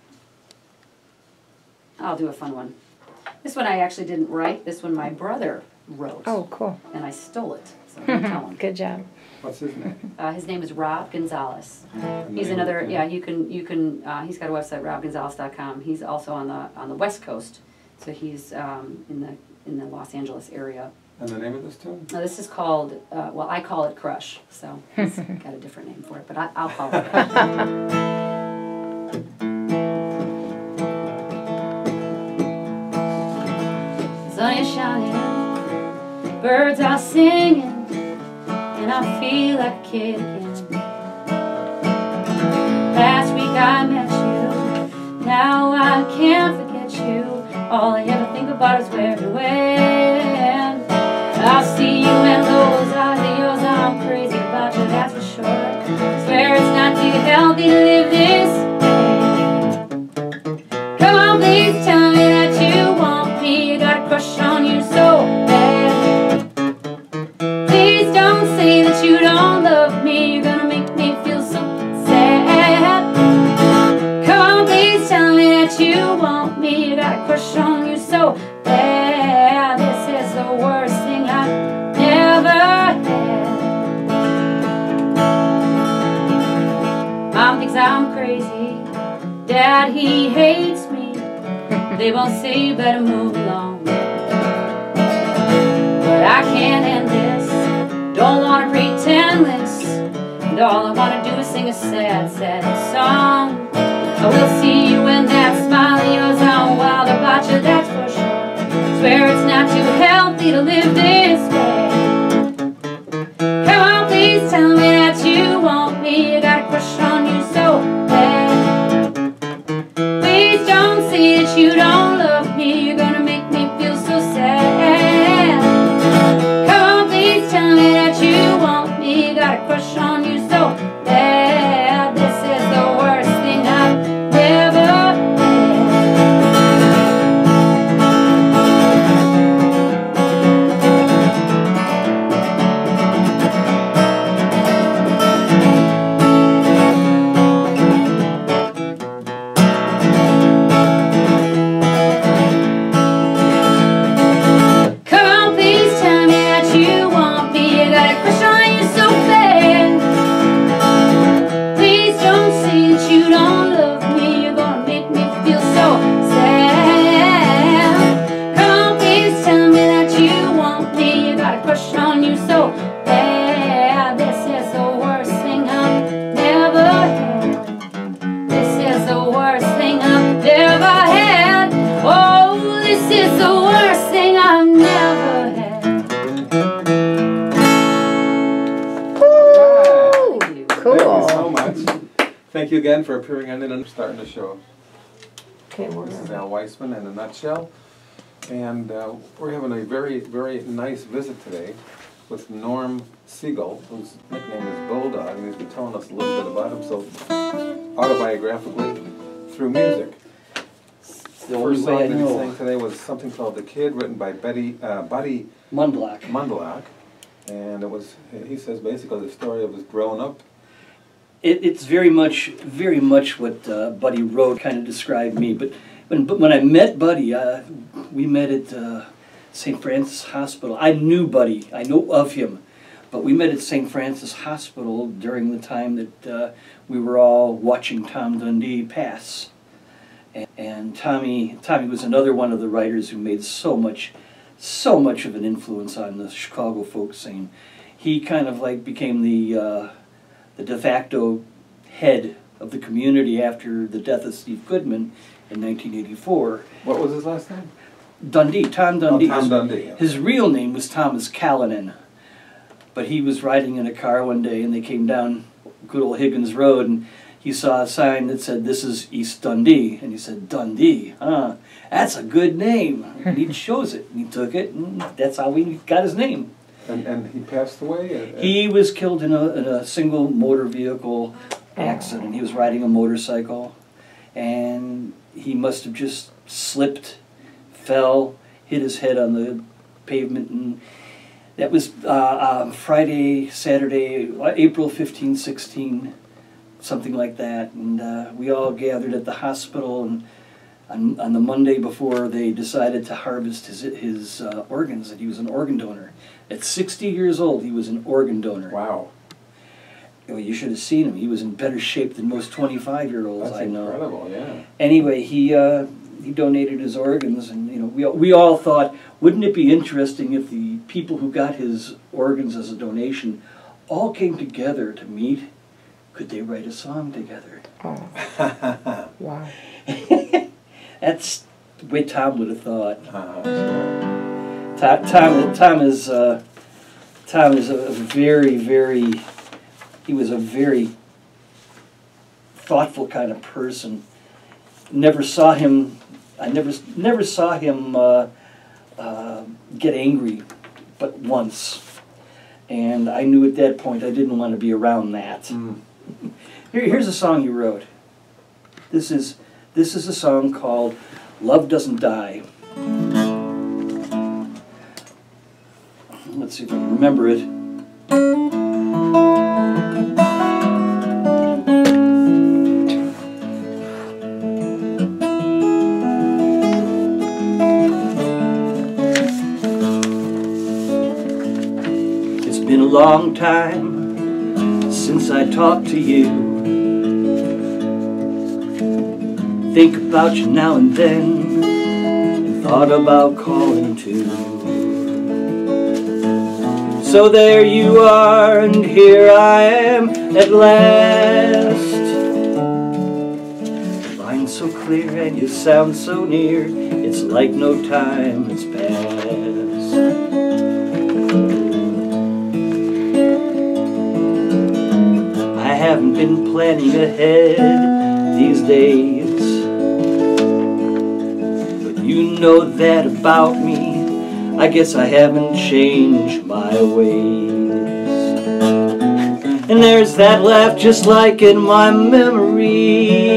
A: I'll do a fun one. This one I actually didn't write. This one my brother wrote.
C: oh, cool.
A: And I stole it. So I'm gonna tell him.
C: Good job.
B: What's his name?
A: Uh, his name is Rob Gonzalez.
B: And
A: He's
B: the name
A: another,
B: of the
A: yeah,
B: band?
A: you can, you can, uh, he's got a website, rob gonzalez dot com. He's also on the, on the West Coast, so he's, um, in the, in the Los Angeles area.
B: And the name of this tune?
A: Now, this is called, uh, well, I call it Crush, so he's got a different name for it, but I, I'll call it Crush. Sun is shining, birds are singing, and I feel like a kid again. Last week I met you, now I can't forget you. All I ever think about is where we went. I see you and those eyes of yours, I'm crazy about you, that's for sure. Swear it's not too healthy to live this way. Come on, please tell me that you want me. I got a crush on you so bad. crazy. Dad, he hates me. They both say you better move along. But I can't end this. Don't wanna pretend this. And all I wanna do is sing a sad, sad song. I will see you when that smile of yours on wild about you, that's for sure. Swear it's not too healthy to live this way. Come on, please tell me that you want me. I got a crush on you so bad. Please don't say that you don't love me. You're gonna make me feel so sad. Come on, please tell me that you want me. I got a crush on you so bad. This is the worst thing I've never
B: Thank you again for appearing on and starting the show.
C: Okay, we're
B: This is Al Weissman in a nutshell. And uh, we're having a very, very nice visit today with Norm Siegel, whose nickname is Bulldog, and he's been telling us a little bit about himself autobiographically through music. The first song that he sang today was something called The Kid, written by Betty, uh, Buddy
D: Mundlock.
B: Mundlock. And it was, he says, basically the story of his growing up.
D: It, it's very much, very much what uh, Buddy wrote kind of described me. But when, but when I met Buddy, uh, we met at uh, Saint Francis Hospital. I knew Buddy, I know of him, but we met at Saint Francis Hospital during the time that uh, we were all watching Tom Dundee pass. And, and Tommy, Tommy was another one of the writers who made so much, so much of an influence on the Chicago folk scene. He kind of like became the uh, the de facto head of the community after the death of Steve Goodman in nineteen eighty-four.
B: What was his last name?
D: Dundee, Tom Dundee.
B: Oh, Tom
D: his,
B: Dundee. Yeah.
D: His real name was Thomas Callanan, but he was riding in a car one day and they came down good old Higgins Road and he saw a sign that said, "This is East Dundee," and he said, "Dundee, huh? That's a good name." And he chose it, and he took it, and that's how he got his name.
B: And, and he passed away? At, at
D: He was killed in a, in a single motor vehicle accident. He was riding a motorcycle, and he must have just slipped, fell, hit his head on the pavement, and that was uh, uh, Friday, Saturday, April fifteenth, sixteen, something like that. And uh, we all gathered at the hospital, and on, on the Monday before they decided to harvest his, his uh, organs, that he was an organ donor. At sixty years old, he was an organ donor.
B: Wow.
D: Well, you should have seen him. He was in better shape than most twenty-five-year-olds I know.
B: That's incredible, yeah.
D: Anyway, he uh, he donated his organs, and you know, we we all thought, wouldn't it be interesting if the people who got his organs as a donation all came together to meet? Could they write a song together?
C: Oh. Wow.
D: That's the way Tom would have thought.
B: Uh,
D: Tom, Tom, Tom is uh, Tom is a very, very. He was a very thoughtful kind of person. Never saw him. I never, never saw him uh, uh, get angry, but once. And I knew at that point I didn't want to be around that.
B: mm.
D: Here, here's a song he wrote. This is this is a song called "Love Doesn't Die." Let's see if I can remember it. It's been a long time since I talked to you. think about you now and then, and thought about calling too. So there you are, and here I am at last. The line's so clear and you sound so near, it's like no time has passed. I haven't been planning ahead these days, but you know that about me. I guess I haven't changed my ways. And there's that laugh just like in my memory.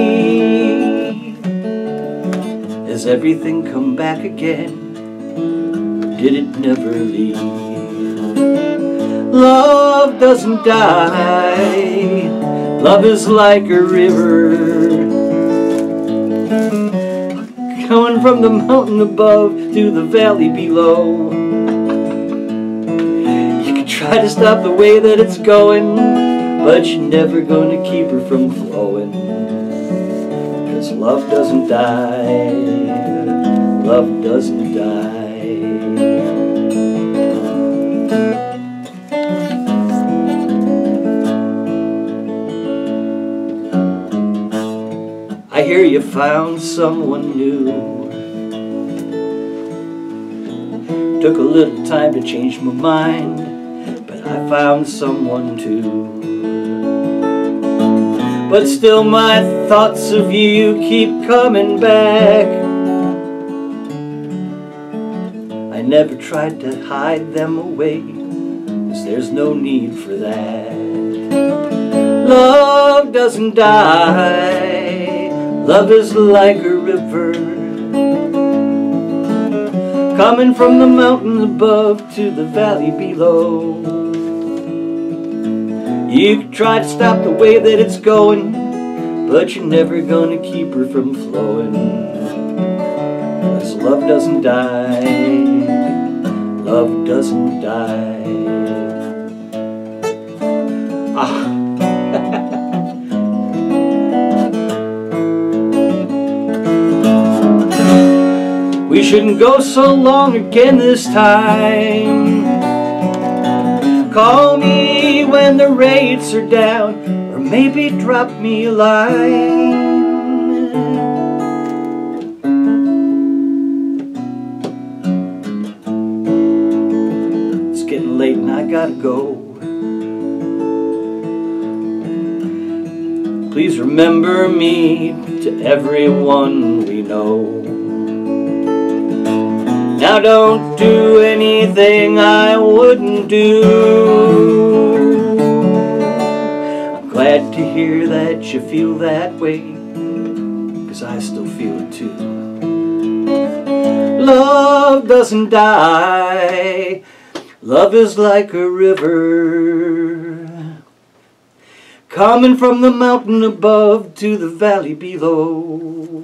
D: Has everything come back again? Did it never leave? Love doesn't die. Love is like a river, coming from the mountain above to the valley below. You can try to stop the way that it's going, but you're never gonna keep her from flowing. 'Cause love doesn't die. Love doesn't die. I hear you found someone new. Took a little time to change my mind, but I found someone too. But still my thoughts of you keep coming back. I never tried to hide them away, 'cause there's no need for that. Love doesn't die. Love is like a river, coming from the mountain above to the valley below. You can try to stop the way that it's going, but you're never gonna keep her from flowing. 'Cause love doesn't die. Love doesn't die. Ah. We shouldn't go so long again this time. Call me when the rates are down, or maybe drop me a line. It's getting late and I gotta go. Please remember me to everyone we know. Now don't do anything I wouldn't do. I'm glad to hear that you feel that way, 'cause I still feel it too. Love doesn't die. Love is like a river, coming from the mountain above to the valley below.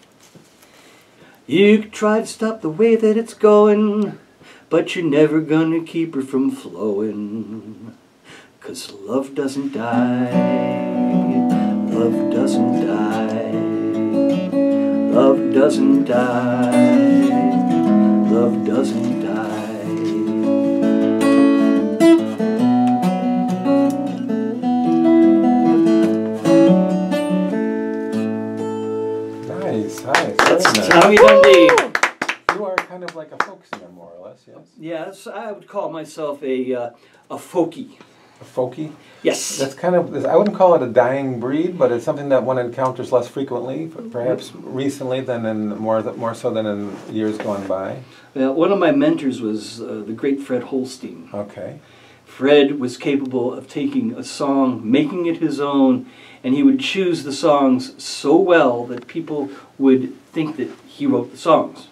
D: You can try to stop the way that it's going, but you're never gonna keep her from flowing. 'Cause love doesn't die. Love doesn't die. Love doesn't die. Love doesn't die.
B: Nice, nice.
D: That's
B: Very nice.
D: Tommy Dundee.
B: You are kind of like a folk singer, more or less, yes?
D: Yes, I would call myself a uh, a folkie.
B: A folky?
D: Yes.
B: That's kind of, I wouldn't call it a dying breed, but it's something that one encounters less frequently, perhaps recently than in, more more so than in years gone by.
D: Well, one of my mentors was uh, the great Fred Holstein.
B: Okay.
D: Fred was capable of taking a song, making it his own, and he would choose the songs so well that people would think that he wrote the songs.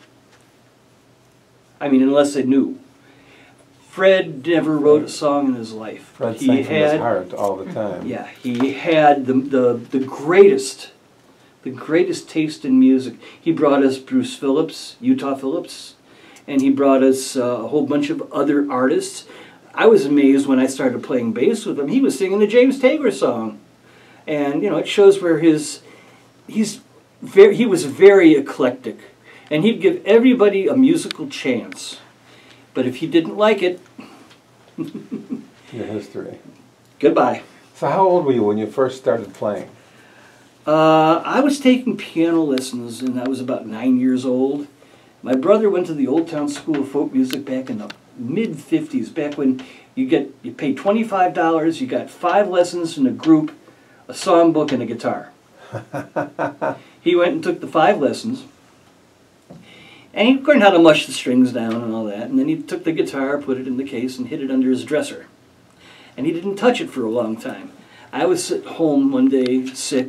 D: I mean, unless they knew. Fred never wrote a song in his life.
B: Fred
D: he
B: sang from
D: had,
B: his heart all the time.
D: Yeah, he had the, the, the greatest, the greatest taste in music. He brought us Bruce Phillips, Utah Phillips, and he brought us uh, a whole bunch of other artists. I was amazed when I started playing bass with him. He was singing the James Taylor song. And, you know, it shows where his, he's very, he was very eclectic, and he'd give everybody a musical chance. But if he didn't like it,
B: Your history.
D: Goodbye.
B: So how old were you when you first started playing?
D: Uh, I was taking piano lessons, and I was about nine years old. My brother went to the Old Town School of Folk Music back in the mid fifties, back when you get you paid twenty-five dollars, you got five lessons in a group, a songbook, and a guitar. He went and took the five lessons, and he learned how to mush the strings down and all that, and then he took the guitar, put it in the case, and hid it under his dresser. And he didn't touch it for a long time. I was at home one day, sick,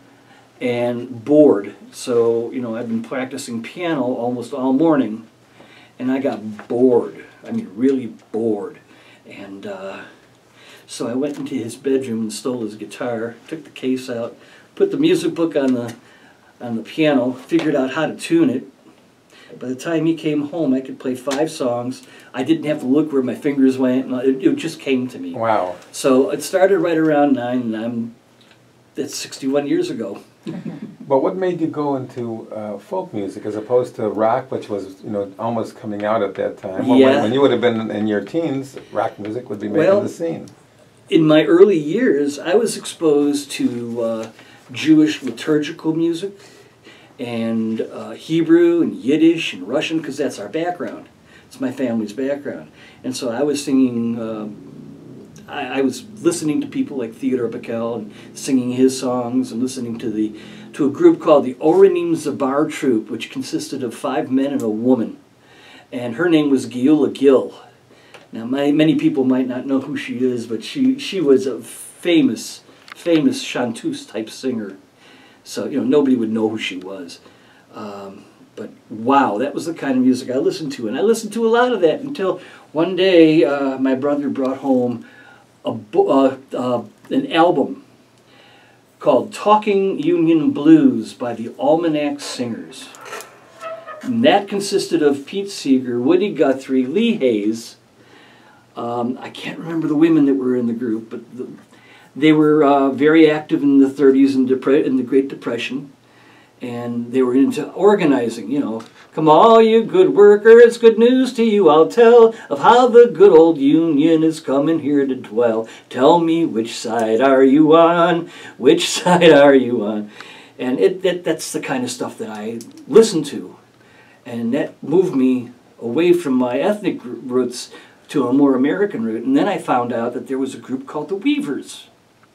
D: and bored. So, you know, I'd been practicing piano almost all morning, and I got bored. I mean, really bored. And uh, so I went into his bedroom and stole his guitar, took the case out, put the music book on the, on the piano, figured out how to tune it. By the time he came home, I could play five songs. I didn't have to look where my fingers went. It, it just came to me.
B: Wow.
D: So it started right around nine, and I'm, that's sixty-one years ago.
B: But what made you go into uh, folk music as opposed to rock, which was, you know, almost coming out at that time? Well,
D: Yeah.
B: when, when you would have been in your teens, rock music would be making
D: Well,
B: the scene.
D: In my early years, I was exposed to uh, Jewish liturgical music, and uh, Hebrew and Yiddish and Russian, because that's our background. It's my family's background. And so I was singing, um, I, I was listening to people like Theodore Bickel and singing his songs, and listening to the to a group called the Oranim Zabar Troupe, which consisted of five men and a woman. And her name was Giula Gill. Now, my, many people might not know who she is, but she, she was a famous, famous chanteuse type singer. So, you know, nobody would know who she was. Um, but wow, that was the kind of music I listened to. And I listened to a lot of that until one day uh, my brother brought home a bo uh, uh, an album called Talking Union Blues by the Almanac Singers. And that consisted of Pete Seeger, Woody Guthrie, Lee Hayes. Um, I can't remember the women that were in the group, but the, they were uh, very active in the thirties and Depre in the Great Depression, and they were into organizing, you know. Come all you good workers, good news to you I'll tell, of how the good old Union is coming here to dwell. Tell me which side are you on, which side are you on? And it, it, that's the kind of stuff that I listened to, and that moved me away from my ethnic roots to a more American root. And then I found out that there was a group called the Weavers.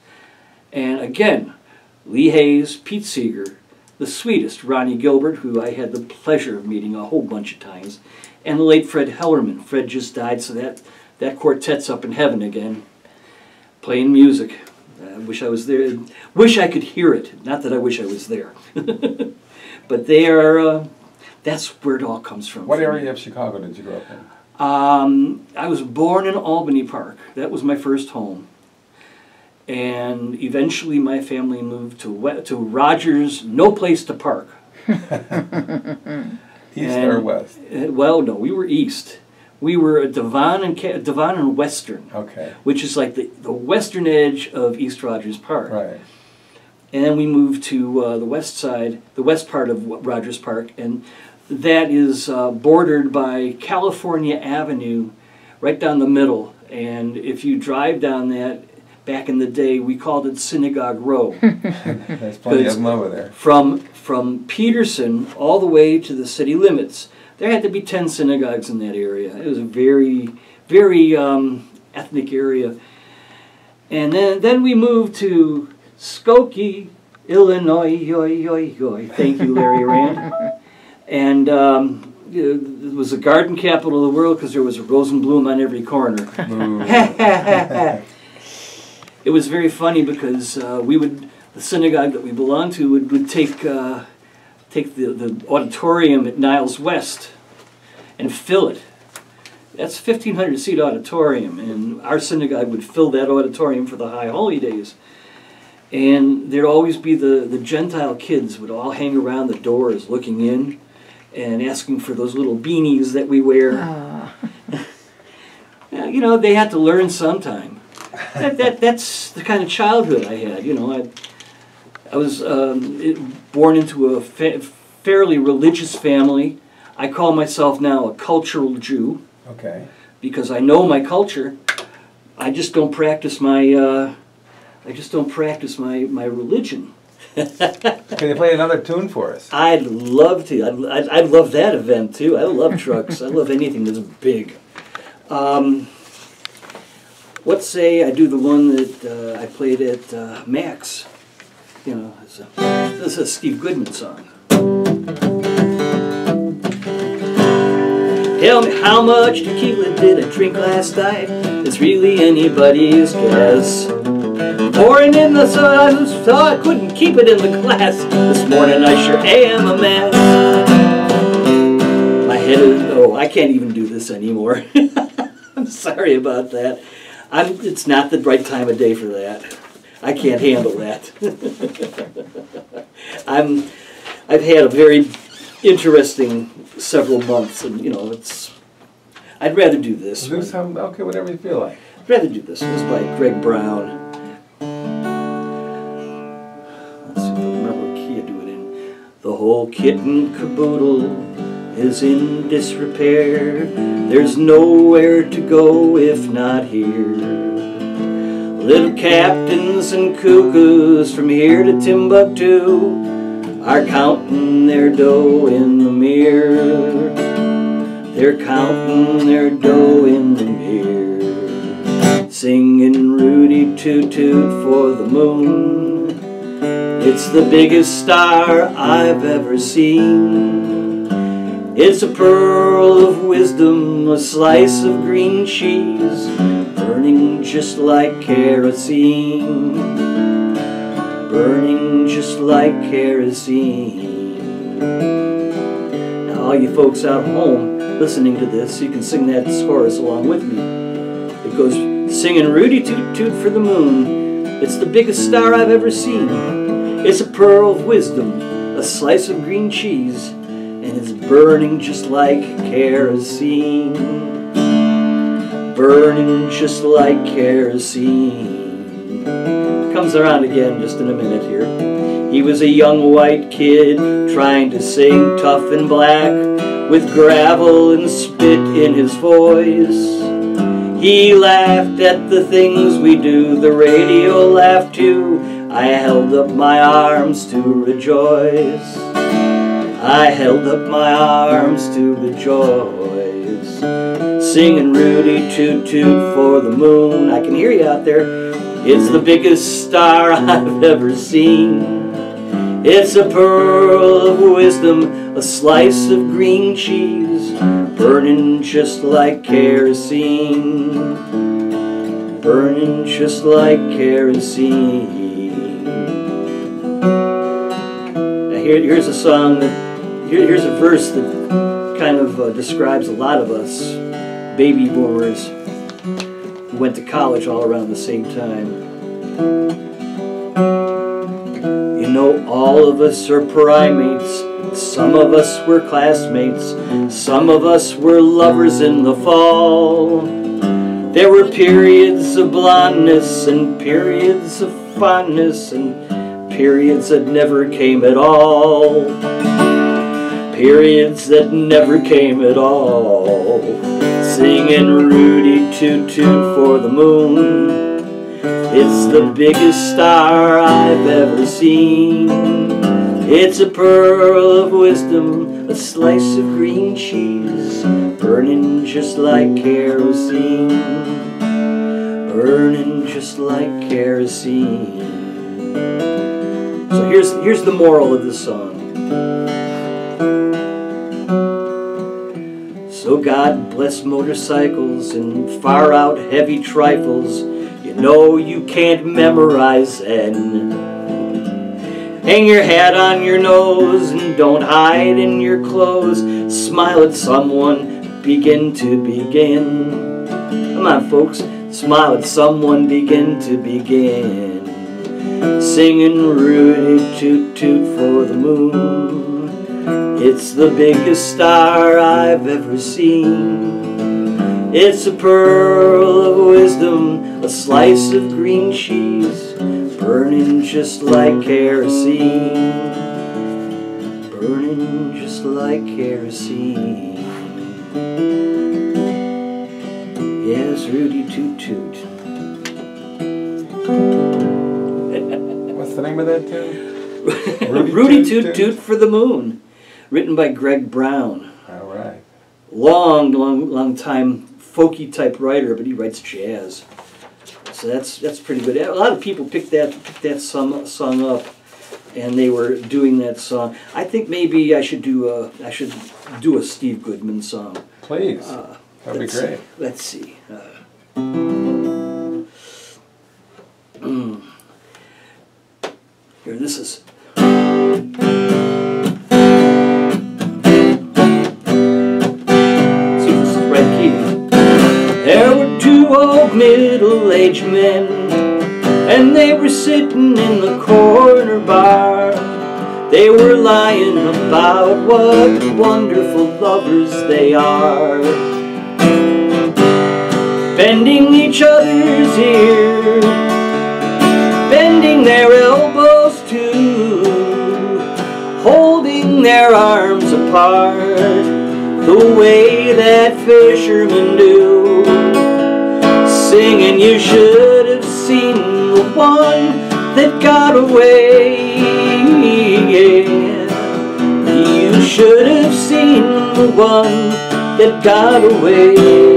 D: And again, Lee Hayes, Pete Seeger, the sweetest Ronnie Gilbert, who I had the pleasure of meeting a whole bunch of times, and the late Fred Hellerman. Fred just died, so that, that quartet's up in heaven again, playing music. I wish I was there. Wish I could hear it. Not that I wish I was there. But they are, uh, that's where it all comes from.
B: What area of Chicago did you grow up in?
D: Um, I was born in Albany Park. That was my first home. And eventually my family moved to we to Rogers, no place to park.
B: East
D: and,
B: or west?
D: Uh, well, no, we were east. We were at Devon and, Ca Devon and Western,
B: Okay.
D: which is like the, the western edge of East Rogers Park.
B: Right.
D: And then we moved to uh, the west side, the west part of Rogers Park, and that is uh, bordered by California Avenue, right down the middle. And if you drive down that, back in the day, we called it Synagogue Row.
B: There's plenty of them over there.
D: From, from Peterson all the way to the city limits, there had to be ten synagogues in that area. It was a very, very um, ethnic area. And then, then we moved to Skokie, Illinois. Yoy, yoy, yoy. Thank you, Larry Rand. And um, it was the garden capital of the world because there was a Rosenblum on every corner. It was very funny because uh, we would, the synagogue that we belonged to would, would take, uh, take the, the auditorium at Niles West and fill it. That's a fifteen hundred seat auditorium, and our synagogue would fill that auditorium for the high holy days. And there'd always be the, the Gentile kids would all hang around the doors looking in and asking for those little beanies that we wear.
C: Oh.
D: You know, they had to learn sometime. That, that, that's the kind of childhood I had, you know. I, I was um, it, born into a fa fairly religious family. I call myself now a cultural Jew.
B: Okay.
D: Because I know my culture. I just don't practice my. Uh, I just don't practice my my religion.
B: Can you play another tune for us?
D: I'd love to. I'd, I'd, I'd love that event too. I love trucks. I love anything that's big. Um, let's say I do the one that uh, I played at uh, Max. You know, it's a, this is a Steve Goodman song. Tell me how much tequila did I drink last night? It's really anybody's guess. Pouring in the sun, I thought I couldn't keep it in the glass. This morning I sure am a mess. My head is, oh, I can't even do this anymore. I'm sorry about that. I'm, it's not the right time of day for that. I can't handle that. I'm, I've had a very interesting several months, and you know, it's, I'd rather do this.
B: Do some, okay, whatever you feel like.
D: I'd rather do this. It was by Greg Brown. Let's see if I remember what key I do it in. The whole kit and caboodle is in disrepair. There's nowhere to go if not here. Little captains and cuckoos from here to Timbuktu are counting their dough in the mirror. They're counting their dough in the mirror. Singing Rudy Toot Toot for the moon. It's the biggest star I've ever seen. It's a pearl of wisdom, a slice of green cheese, burning just like kerosene. Burning just like kerosene. Now all you folks out home listening to this, you can sing that chorus along with me. It goes, singing Rudy Toot Toot for the moon. It's the biggest star I've ever seen. It's a pearl of wisdom, a slice of green cheese, and it's burning just like kerosene. Burning just like kerosene. Comes around again just in a minute here. He was a young white kid trying to sing tough and black with gravel and spit in his voice. He laughed at the things we do, the radio laughed too. I held up my arms to rejoice. I held up my arms to rejoice. Singing Rudy Toot Toot for the moon. I can hear you out there. It's the biggest star I've ever seen. It's a pearl of wisdom, a slice of green cheese, burning just like kerosene. Burning just like kerosene. Now here, here's a song that, here, here's a verse that kind of uh, describes a lot of us baby boomers who went to college all around the same time. You know, all of us are primates. Some of us were classmates. Some of us were lovers in the fall. There were periods of blondness and periods of fondness and periods that never came at all. Periods that never came at all. Singing Rudy Toot Toot for the moon. It's the biggest star I've ever seen. It's a pearl of wisdom, a slice of green cheese, burning just like kerosene. Burning just like kerosene. So here's, here's the moral of the song. So God bless motorcycles and far out heavy trifles. You know you can't memorize Zen. Hang your hat on your nose and don't hide in your clothes. Smile at someone, begin to begin. Come on folks, smile at someone, begin to begin. Singing Rudy Toot Toot for the moon. It's the biggest star I've ever seen. It's a pearl of wisdom, a slice of green cheese, burning just like kerosene, burning just like kerosene. Yes, Rudy Toot Toot.
B: What's the name of that tune?
D: Rudy, Rudy Toot, Toot Toot for the Moon, written by Greg Brown.
B: All right.
D: Long, long, long time folky type writer, but he writes jazz. So that's that's pretty good. A lot of people picked that picked that song, song up, and they were doing that song. I think maybe I should do a I should do a Steve Goodman song.
B: Please.
D: Uh,
B: That'd be
D: let's
B: great.
D: See, let's see. Uh, mm. Here, this is. See if this is the right key. There were two old middle-aged men, and they were sitting in the corner bar. They were lying about what wonderful lovers they are, bending each other's ear, bending their elbows too, holding their arms apart the way that fishermen do, singing, you should have seen the one that got away. You should have seen the one that got away.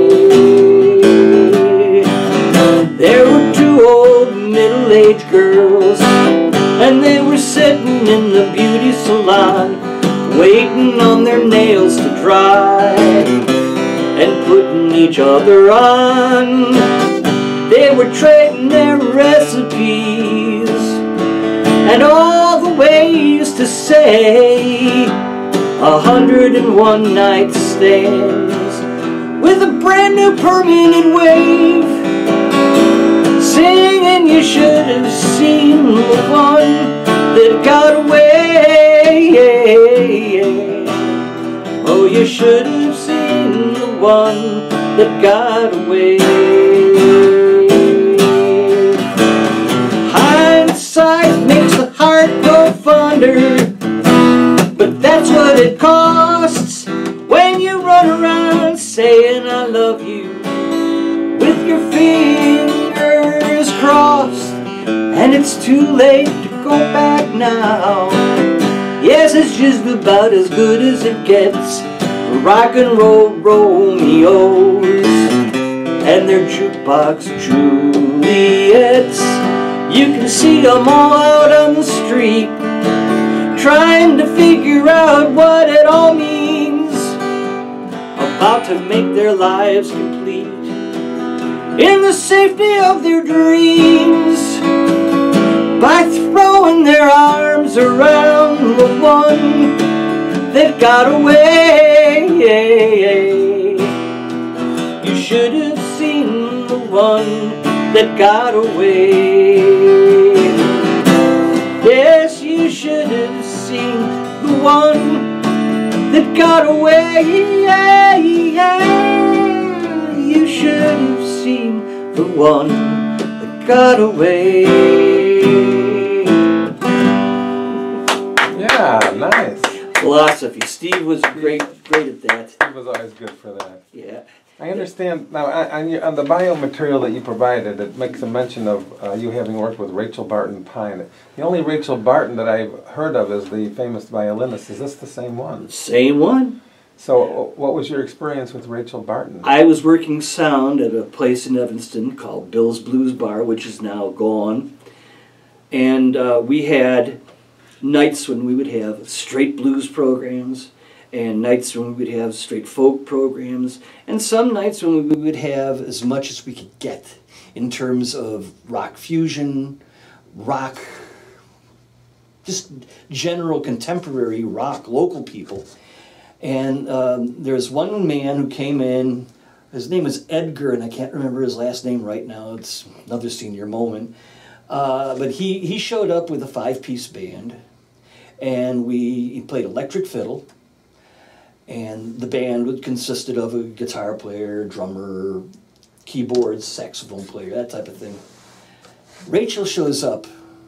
D: There were two old middle-aged girls, and they were sitting in the beauty salon, waiting on their nails to dry and putting each other on. They were trading their recipes and all the ways to say a hundred and one night stands with a brand new permanent wave, singing, you should have seen the one that got away. Oh, you should have seen the one that got away. Hindsight makes the heart go fonder, but that's what it costs when you run around saying I love you with your fingers crossed, and it's too late to go back now. Yes, it's just about as good as it gets for rock and roll Romeos and their jukebox Juliets. You can see them all out on the street, trying to figure out what it all means, about to make their lives complete in the safety of their dreams, by throwing their arms around the one that got away. You should have seen the one that got away. Yes, you should have seen the one that got away. You should have seen the one that got away.
B: Yeah, nice.
D: Philosophy. Steve was great, great at that.
B: Steve was always good for that.
D: Yeah.
B: I understand now on, your, on the biomaterial that you provided, it makes a mention of uh, you having worked with Rachel Barton Pine. The only Rachel Barton that I've heard of is the famous violinist. Is this the same one?
D: Same one.
B: So, what was your experience with Rachel Barton?
D: I was working sound at a place in Evanston called Bill's Blues Bar, which is now gone. And uh, we had nights when we would have straight blues programs, and nights when we would have straight folk programs, and some nights when we would have as much as we could get in terms of rock fusion, rock, just general contemporary rock, local people. And um, there's one man who came in, his name was Edgar, and I can't remember his last name right now, it's another senior moment. Uh, but he, he showed up with a five-piece band, and we he played electric fiddle, and the band would consisted of a guitar player, drummer, keyboards, saxophone player, that type of thing. Rachel shows up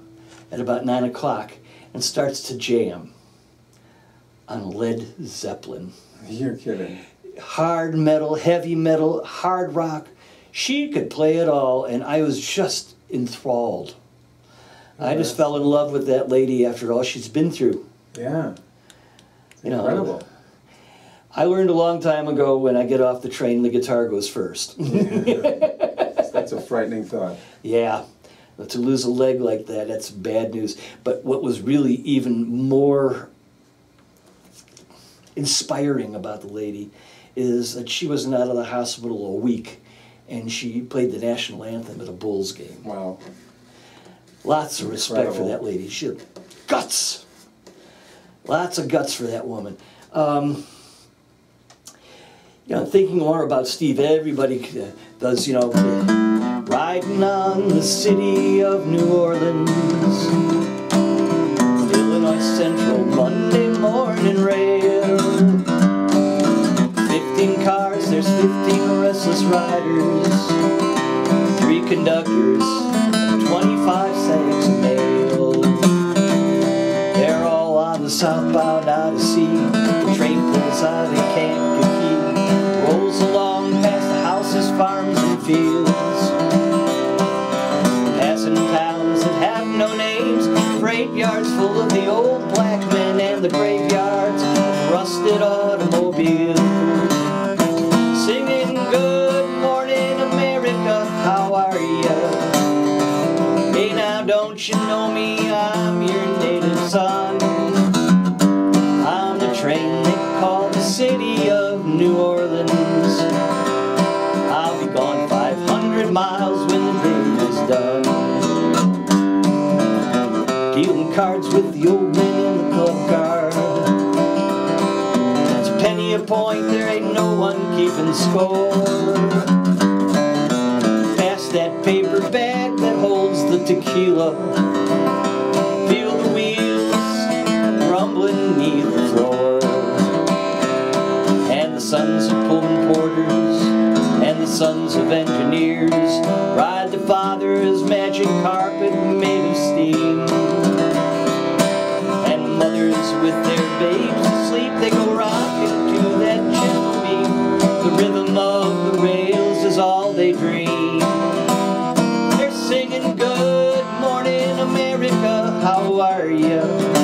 D: at about nine o'clock and starts to jam on Led Zeppelin.
B: You're kidding.
D: Hard metal, heavy metal, hard rock. She could play it all, and I was just enthralled.
B: Oh,
D: I just fell in love with that lady after all she's been through.
B: Yeah.
D: You know,
B: incredible.
D: I learned a long time ago when I get off the train, the guitar goes first.
B: That's a frightening thought.
D: Yeah. To lose a leg like that, that's bad news. But what was really even more inspiring about the lady is that she wasn't out of the hospital a week, and she played the national anthem at a Bulls game.
B: Wow.
D: Lots of respect
B: Incredible.
D: for that lady. She had guts. Lots of guts for that woman. Um, you know, thinking more about Steve, everybody does, you know, riding on the city of New Orleans, Illinois Central Monday morning rail. Fifteen cars, there's fifteen restless riders, three conductors, and twenty-five sacks of mail. They're all on the southbound Odyssey. The train pulls out in Kankakee, rolls along past the houses, farms, and fields, passing towns that have no names, freight yards full of the old black men, and the graveyards of rusted automobiles. Singing, good morning America, how are ya? Hey now, don't you know me, I'm your native son. I'm the train they call the city of New Orleans. I'll be gone five hundred miles when the day is done. Dealing cards with the old men in the club car. It's a penny a point, there ain't no one keeping score. Pass that paper bag that holds the tequila. Feel the wheels rumbling neath the floor. And the sons of Pullman porters and the sons of engineers ride the father's magic carpet made of steam. And mothers with their babes asleep, they go rocking to that gentle beat. The rhythm of the rails is all they dream. They're singing, good morning America, how are ya?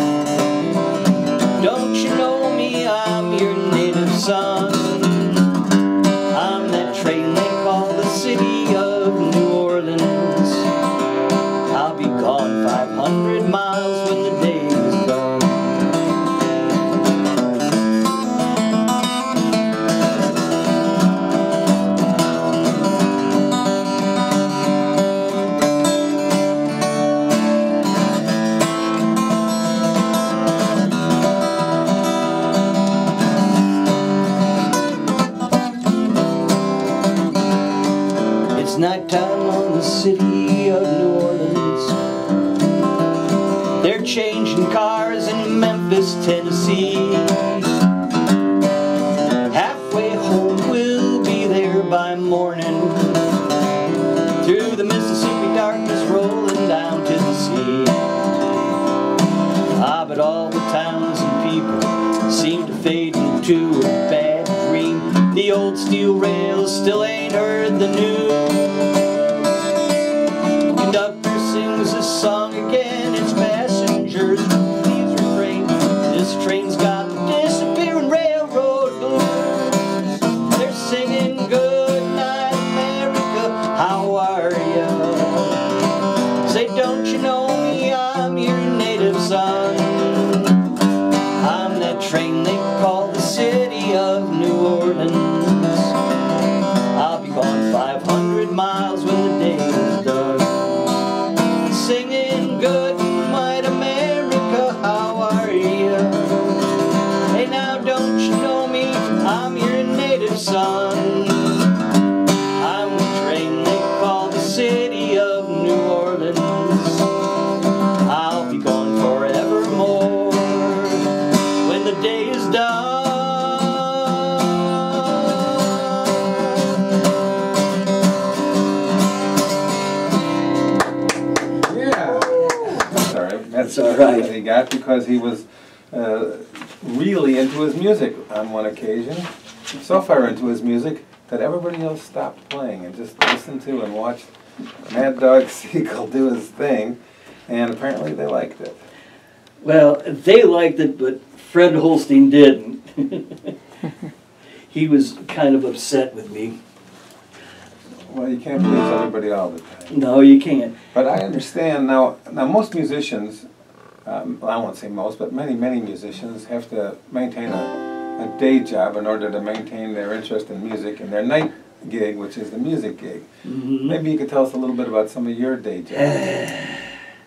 D: Don't you know me, I'm your native son. I'm that train they call the city of New Orleans. I'll be gone five hundred miles when the day is done. It's nighttime on the city of New Orleans. They're changing cars in Memphis, Tennessee. Halfway home, we'll be there by morning. Through the Mississippi darkness, rolling down to the sea. Ah, but all the towns and people seem to fade into a bad dream. The old steel rails still ain't heard the news. Conductor sings this song again, its passengers please refrain. This train's got the disappointment Right.
B: that he got because he was uh, really into his music on one occasion. So far into his music that everybody else stopped playing and just listened to and watched Mad Dog Siegel do his thing, and apparently they liked it.
D: Well, they liked it, but Fred Holstein didn't. He was kind of upset with me.
B: Well, you can't please everybody all the time.
D: No, you can't.
B: But I understand now. Now, most musicians, um, well, I won't say most, but many, many musicians have to maintain a, a day job in order to maintain their interest in music and their night gig, which is the music gig.
D: Mm-hmm.
B: Maybe you could tell us a little bit about some of your day jobs.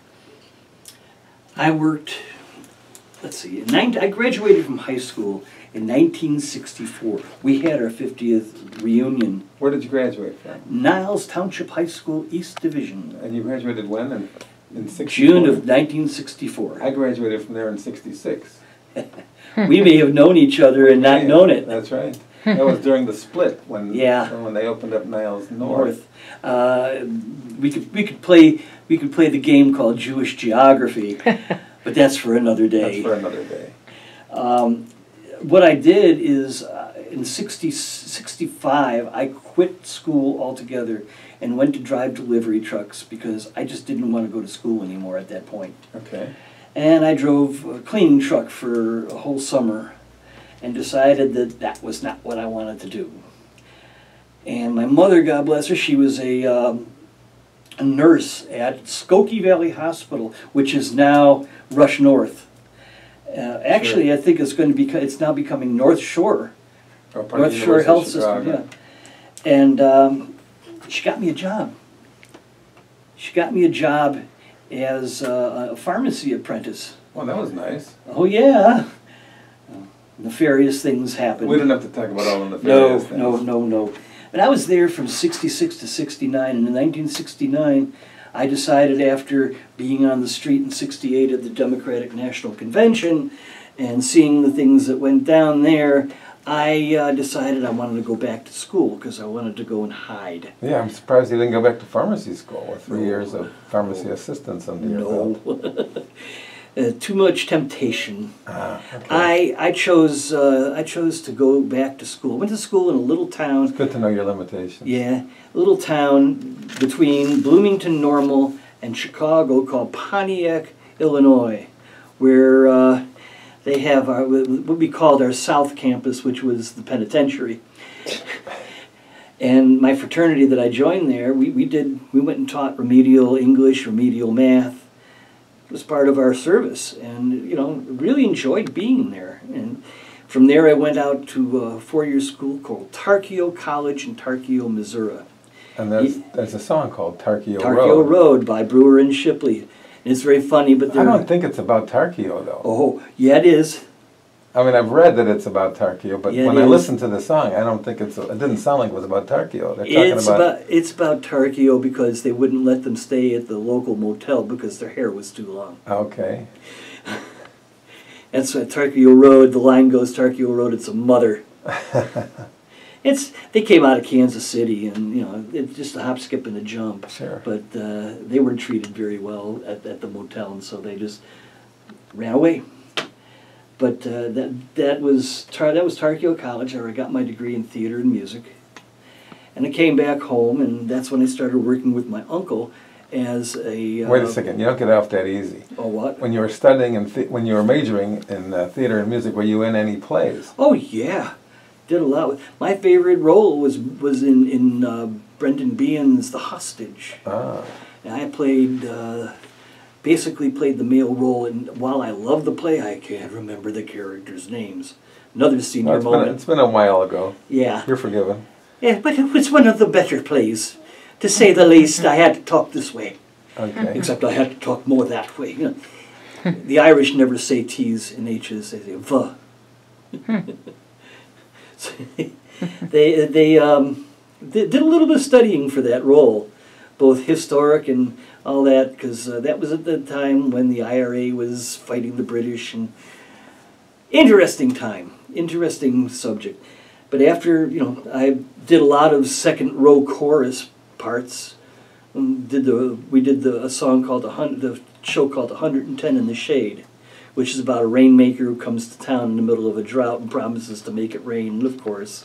D: I worked. Let's see. In nine, I graduated from high school in nineteen sixty-four. We had our fiftieth reunion.
B: Where did you graduate from?
D: Niles Township High School, East Division.
B: And you graduated when? In, in sixty-four?
D: June of nineteen sixty-four.
B: I graduated from there in sixty-six.
D: We may have known each other and not
B: Yeah,
D: known it.
B: That's right. That was during the split when
D: Yeah.
B: when they opened up Niles North.
D: North. Uh, we could we could play we could play the game called Jewish Geography, but that's for another day.
B: That's for another day.
D: Um, what I did is uh, in sixty, sixty-five I quit school altogether and went to drive delivery trucks because I just didn't want to go to school anymore at that point.
B: Okay.
D: And I drove a cleaning truck for a whole summer and decided that that was not what I wanted to do. And my mother, God bless her, she was a, um, a nurse at Skokie Valley Hospital, which is now Rush North. Uh, actually,
B: Sure.
D: I think it's going to be, it's now becoming North Shore.
B: Or part of
D: North
B: the
D: Shore
B: University
D: Health
B: of
D: System,
B: Chicago.
D: yeah. And um, she got me a job. She got me a job as uh, a pharmacy apprentice.
B: Well, that was nice.
D: Oh, yeah. Nefarious things happen.
B: We didn't have to talk about all the
D: No,
B: nefarious things.
D: no, no, no. And I was there from sixty-six to sixty-nine, and in nineteen sixty-nine, I decided after being on the street in sixty-eight at the Democratic National Convention and seeing the things that went down there, I uh, decided I wanted to go back to school because I wanted to go and hide.
B: Yeah, I'm surprised you didn't go back to pharmacy school with three
D: No.
B: years of pharmacy assistance under your
D: No.
B: belt.
D: uh, too much temptation.
B: Ah, okay.
D: I I chose uh, I chose to go back to school. Went to school in a little town.
B: It's good to know your limitations.
D: Yeah, a little town between Bloomington Normal and Chicago called Pontiac, Illinois, where uh, they have our, what we called our South Campus, which was the penitentiary. And my fraternity that I joined there, we, we did we went and taught remedial English, remedial math. It was part of our service, and you know, really enjoyed being there. And from there, I went out to a four-year school called Tarkio College in Tarkio, Missouri.
B: And there's, there's a song called Tarkio,
D: Tarkio
B: Road.
D: Road by Brewer and Shipley. And it's very funny, but
B: I
D: they're...
B: don't think it's about Tarkio, though.
D: Oh, yeah, it is.
B: I mean, I've read that it's about Tarkio, but
D: Yeah, it
B: when I
D: is.
B: listened to the song, I don't think it's... It didn't sound like it was about Tarkio. They're talking
D: It's
B: about...
D: about it's about Tarkio because they wouldn't let them stay at the local motel because their hair was too long.
B: Okay.
D: That's why Tarkio Road, the line goes, Tarkio Road, it's a mother. It's they came out of Kansas City, and you know it's just a hop, skip, and a jump.
B: Sure.
D: But uh, they weren't treated very well at, at the motel, and so they just ran away. But uh, that that was Tar that was Tarkio College, where I got my degree in theater and music. And I came back home, and that's when I started working with my uncle as a. Uh,
B: Wait a second. You don't get off that easy.
D: Oh, what?
B: When you were studying and the when you were majoring in uh, theater and music, were you in any plays?
D: Oh yeah, did a lot. With, my favorite role was was in in uh, Brendan Behan's The Hostage.
B: Ah.
D: And I played, uh, basically played the male role, and while I love the play, I can't remember the characters' names. Another senior
B: Well, it's,
D: moment.
B: been, it's been a while ago.
D: Yeah.
B: You're forgiven.
D: Yeah, but it was one of the better plays. To say the least, I had to talk this way.
B: Okay.
D: Except I had to talk more that way. You know. The Irish never say T's and H's, they say V. So they they um, they did a little bit of studying for that role, both historic and all that, because uh, that was at the time when the I R A was fighting the British, and interesting time, interesting subject. But after, you know, I did a lot of second row chorus parts. Um, did the we did the a song called the hun the show called one hundred ten in the Shade, which is about a rainmaker who comes to town in the middle of a drought and promises to make it rain, of course.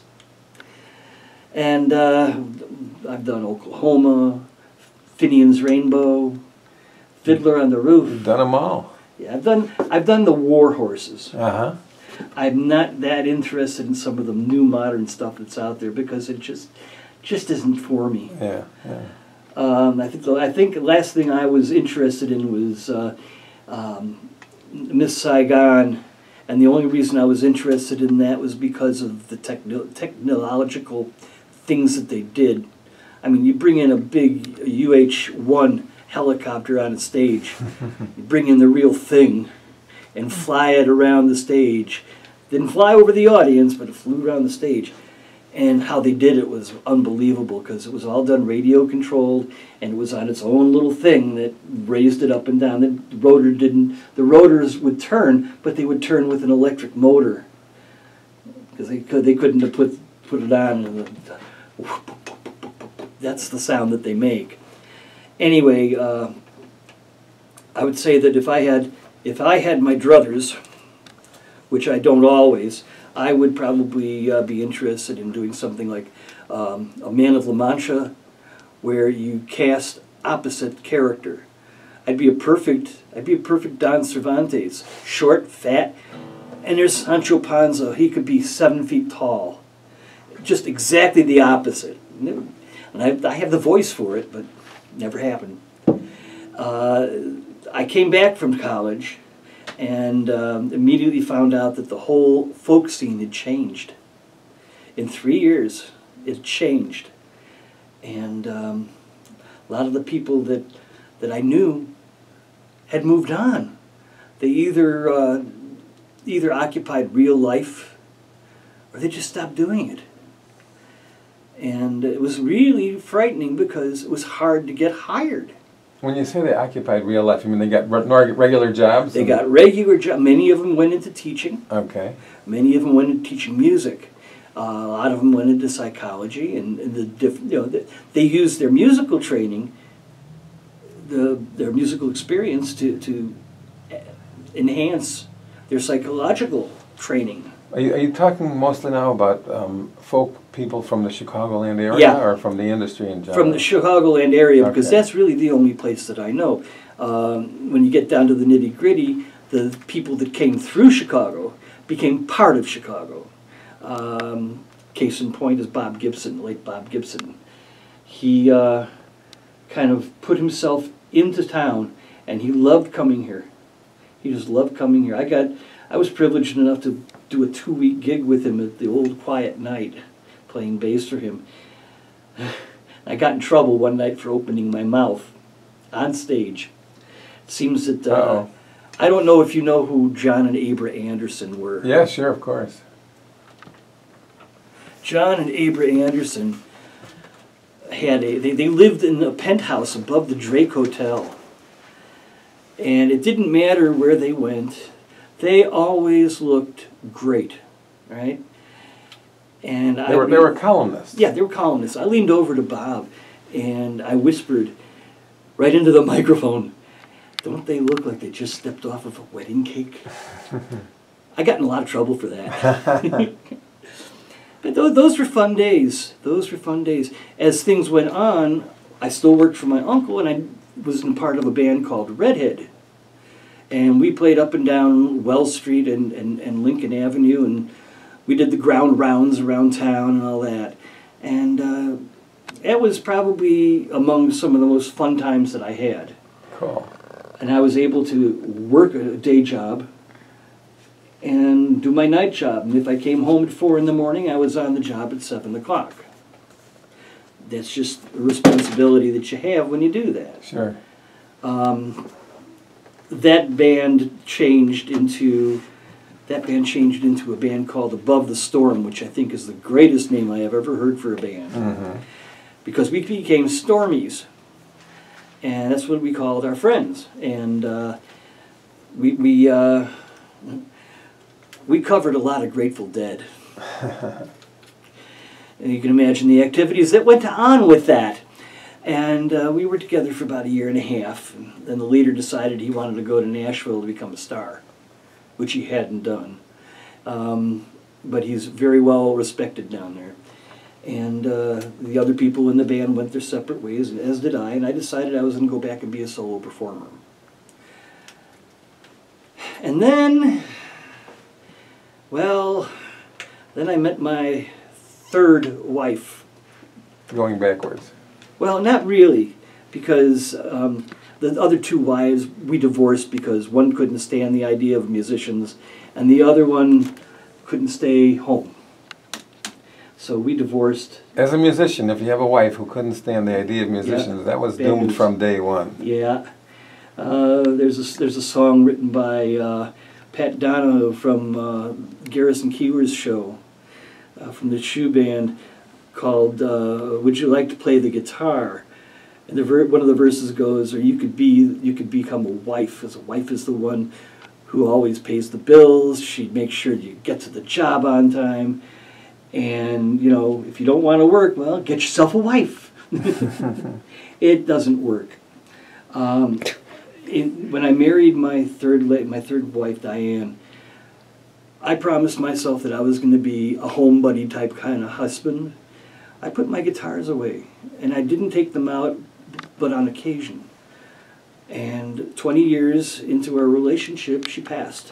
D: And uh, I've done Oklahoma, Finian's Rainbow, Fiddler on the Roof.
B: You've done them all.
D: Yeah, I've done I've done the war horses.
B: Uh-huh.
D: I'm not that interested in some of the new modern stuff that's out there because it just just isn't for me.
B: Yeah, yeah.
D: Um, I think the, I think the last thing I was interested in was uh, um, Miss Saigon, and the only reason I was interested in that was because of the techno technological things that they did. I mean, you bring in a big U H one helicopter on a stage, you bring in the real thing, and fly it around the stage. Didn't fly over the audience, but it flew around the stage. And how they did it was unbelievable because it was all done radio controlled, and it was on its own little thing that raised it up and down. The rotor didn't. The rotors would turn, but they would turn with an electric motor because they could. They couldn't have put put it on. And the, that's the sound that they make. Anyway, uh, I would say that if I had if I had my druthers, which I don't always, I would probably uh, be interested in doing something like um, a Man of La Mancha, where you cast opposite character. I'd be a perfect, I'd be a perfect Don Cervantes, short, fat, and there's Sancho Panza. He could be seven feet tall, just exactly the opposite. And I, I have the voice for it, but never happened. Uh, I came back from college and um, immediately found out that the whole folk scene had changed. In three years, it changed. And um, a lot of the people that, that I knew had moved on. They either, uh, either occupied real life or they just stopped doing it. And it was really frightening because it was hard to get hired.
B: When you say they occupied real life, you mean they got re regular jobs?
D: They got regular jobs. Many of them went into teaching.
B: Okay.
D: Many of them went into teaching music. Uh, a lot of them went into psychology, and, and the different. You know, the, they used their musical training, the their musical experience to to enhance their psychological training.
B: Are you, are you talking mostly now about um, folk people from the Chicagoland area,
D: Yeah.
B: or from the industry in general?
D: From the Chicagoland area, because
B: Okay.
D: that's really the only place that I know. Um, when you get down to the nitty-gritty, the people that came through Chicago became part of Chicago. Um, case in point is Bob Gibson, late Bob Gibson. He uh, kind of put himself into town, and he loved coming here. He just loved coming here. I got, I was privileged enough to do a two-week gig with him at the Old Quiet Night, playing bass for him. I got in trouble one night for opening my mouth on stage. It seems that, uh,
B: Uh-oh.
D: I don't know if you know who John and Abra Anderson were.
B: Yeah, sure, of course.
D: John and Abra Anderson had a, they, they lived in a penthouse above the Drake Hotel. And it didn't matter where they went. They always looked great, right? And
B: They
D: I,
B: were, they were columnists.
D: Yeah, they were columnists. I leaned over to Bob and I whispered right into the microphone, "Don't they look like they just stepped off of a wedding cake?" I got in a lot of trouble for that. But th those were fun days. Those were fun days. As things went on, I still worked for my uncle, and I was in part of a band called Redhead. And we played up and down Wells Street and, and, and Lincoln Avenue, and we did the ground rounds around town and all that. And uh, it was probably among some of the most fun times that I had.
B: Cool.
D: And I was able to work a day job and do my night job. And if I came home at four in the morning, I was on the job at seven o'clock. That's just a responsibility that you have when you do that.
B: Sure.
D: Um, that band changed into that band changed into a band called Above the Storm, which I think is the greatest name I have ever heard for a band.
B: Mm-hmm.
D: Because we became Stormies. And that's what we called our friends. And uh, we we uh, we covered a lot of Grateful Dead. And you can imagine the activities that went on with that. And uh, we were together for about a year and a half. And then the leader decided he wanted to go to Nashville to become a star, which he hadn't done. Um, but he's very well respected down there. And uh, the other people in the band went their separate ways, as did I, and I decided I was going to go back and be a solo performer. And then, well, then I met my third wife.
B: Going backwards.
D: Well, not really, because um, the other two wives we divorced because one couldn't stand the idea of musicians, and the other one couldn't stay home. So we divorced.
B: As a musician, if you have a wife who couldn't stand the idea of musicians,
D: Yeah,
B: that was
D: bad
B: doomed
D: news.
B: from day one.
D: Yeah. Uh, there's a there's a song written by uh, Pat Donohue from uh, Garrison Keeler's show, uh, from the Shoe Band, called uh, "Would You Like to Play the Guitar?" And the ver one of the verses goes, "Or you could be you could become a wife, as a wife is the one who always pays the bills. She'd make sure you get to the job on time." And, you know, if you don't want to work, well, get yourself a wife. It doesn't work. Um, in, when I married my third my third wife, Diane, I promised myself that I was going to be a home buddy type kind of husband. I put my guitars away, and I didn't take them out, but on occasion. And twenty years into our relationship, she passed.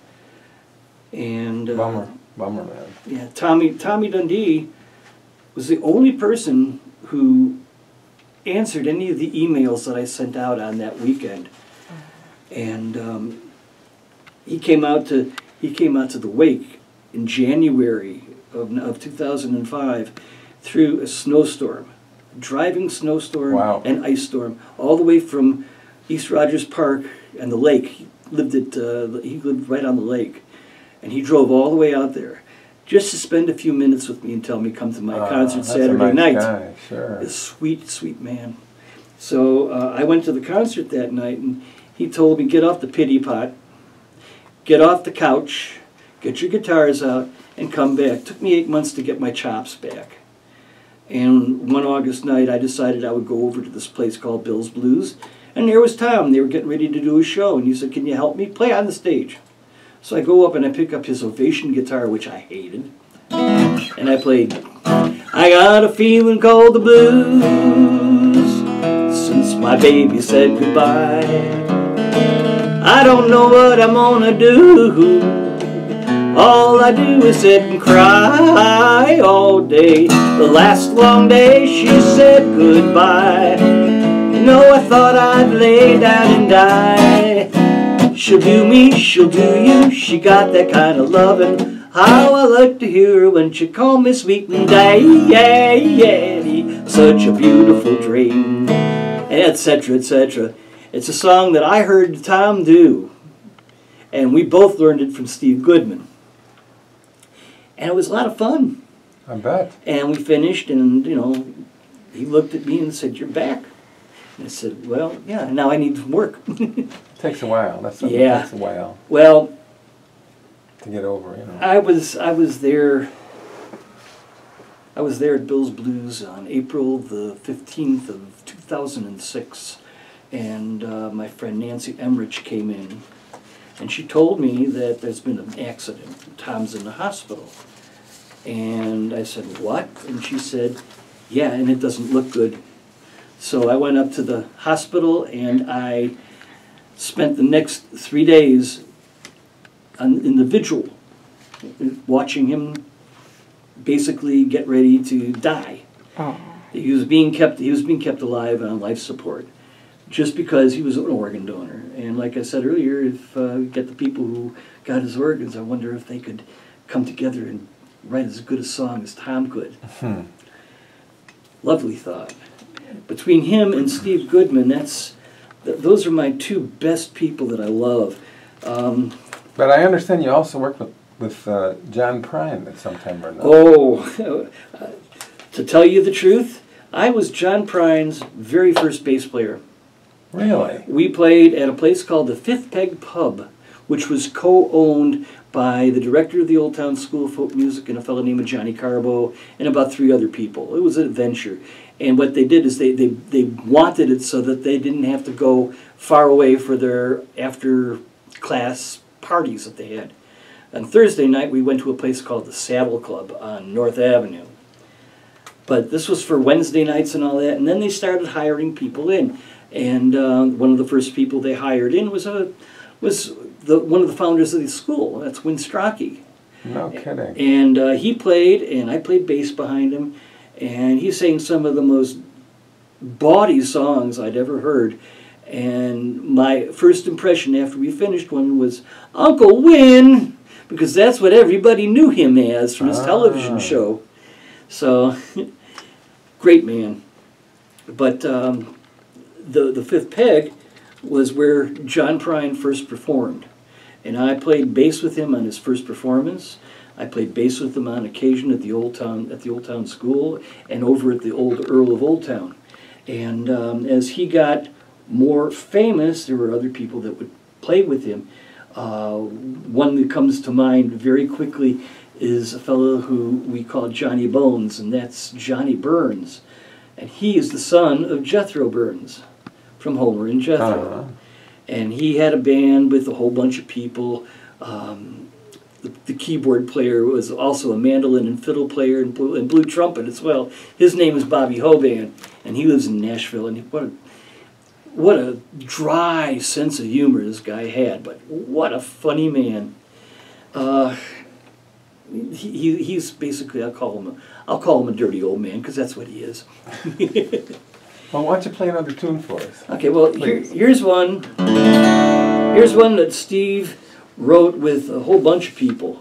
D: And uh,
B: Bummer. Bummer, man.
D: yeah, Tommy Tommy Dundee was the only person who answered any of the emails that I sent out on that weekend, and um, he came out to he came out to the wake in January of of two thousand five through a snowstorm, driving snowstorm
B: Wow.
D: and ice storm, all the way from East Rogers Park and the lake. He lived at uh, he lived right on the lake. And he drove all the way out there just to spend a few minutes with me and tell me come to my
B: Ah,
D: concert
B: that's a
D: Saturday
B: nice
D: night.
B: guy, sure.
D: A sweet, sweet man. So uh, I went to the concert that night, and he told me, get off the pity pot, get off the couch, get your guitars out, and come back. It took me eight months to get my chops back. And one August night, I decided I would go over to this place called Bill's Blues, and there was Tom. They were getting ready to do a show, and he said, can you help me play on the stage? So I go up and I pick up his Ovation guitar, which I hated, and I played, I got a feeling called the blues, since my baby said goodbye. I don't know what I'm gonna do, all I do is sit and cry all day. The last long day she said goodbye. You know, I thought I'd lay down and die. She'll do me, she'll do you, she got that kind of lovin'. How I like to hear her when she call me sweet and daddy, such a beautiful dream, et cetera, et cetera. It's a song that I heard Tom do, and we both learned it from Steve Goodman. And it was a lot of fun.
B: I bet.
D: And we finished, and, you know, he looked at me and said, you're back. And I said, well, yeah, now I need some work.
B: Takes a while. That's something
D: Yeah.
B: that takes a while
D: Well,
B: to get over, you know.
D: I was I was there. I was there at Bill's Blues on April the fifteenth of two thousand and six, and uh, my friend Nancy Emmerich came in, and she told me that there's been an accident. Tom's in the hospital, and I said, what? And she said, yeah, and it doesn't look good. So I went up to the hospital, and I spent the next three days on, in the vigil, watching him basically get ready to die.
C: Oh.
D: He was being kept. He was being kept alive on life support, just because he was an organ donor. And like I said earlier, if uh, we get the people who got his organs, I wonder if they could come together and write as good a song as Tom could.
B: Hmm.
D: Lovely thought. Between him and Steve Goodman, that's th those are my two best people that I love. Um,
B: But I understand you also worked with, with uh, John Prine at some time or another.
D: oh, to tell you the truth, I was John Prine's very first bass player.
B: Really?
D: We played at a place called the Fifth Peg Pub, which was co-owned by the director of the Old Town School of Folk Music and a fellow named Johnny Carbo and about three other people. It was an adventure. And what they did is they, they, they wanted it so that they didn't have to go far away for their after-class parties that they had. On Thursday night, we went to a place called the Saddle Club on North Avenue. But this was for Wednesday nights and all that, and then they started hiring people in. And uh, one of the first people they hired in was a was the one of the founders of the school. That's Win Strachey.
B: No kidding.
D: And uh, he played, and I played bass behind him, and he sang some of the most bawdy songs I'd ever heard. And my first impression after we finished one was Uncle Win, because that's what everybody knew him as from his
B: ah.
D: television show. So, great man. But um, the the fifth peg was where John Prine first performed, and I played bass with him on his first performance. I played bass with him on occasion at the Old Town at the Old Town School and over at the old Earl of Old Town. And um, as he got more famous, there were other people that would play with him. Uh, one that comes to mind very quickly is a fellow who we call Johnny Bones, and that's Johnny Burns. And he is the son of Jethro Burns from Homer and Jethro.
B: Uh-huh.
D: And he had a band with a whole bunch of people. Um, the, the keyboard player was also a mandolin and fiddle player and blue, and blue trumpet as well. His name is Bobby Hoban, and he lives in Nashville. And what a, what a dry sense of humor this guy had, but what a funny man. Uh, he, he, he's basically, I'll call him a, I'll call him a dirty old man, because that's what he is.
B: Well, why don't you play another tune for us?
D: Okay, well, here, here's one. Here's one that Steve wrote with a whole bunch of people.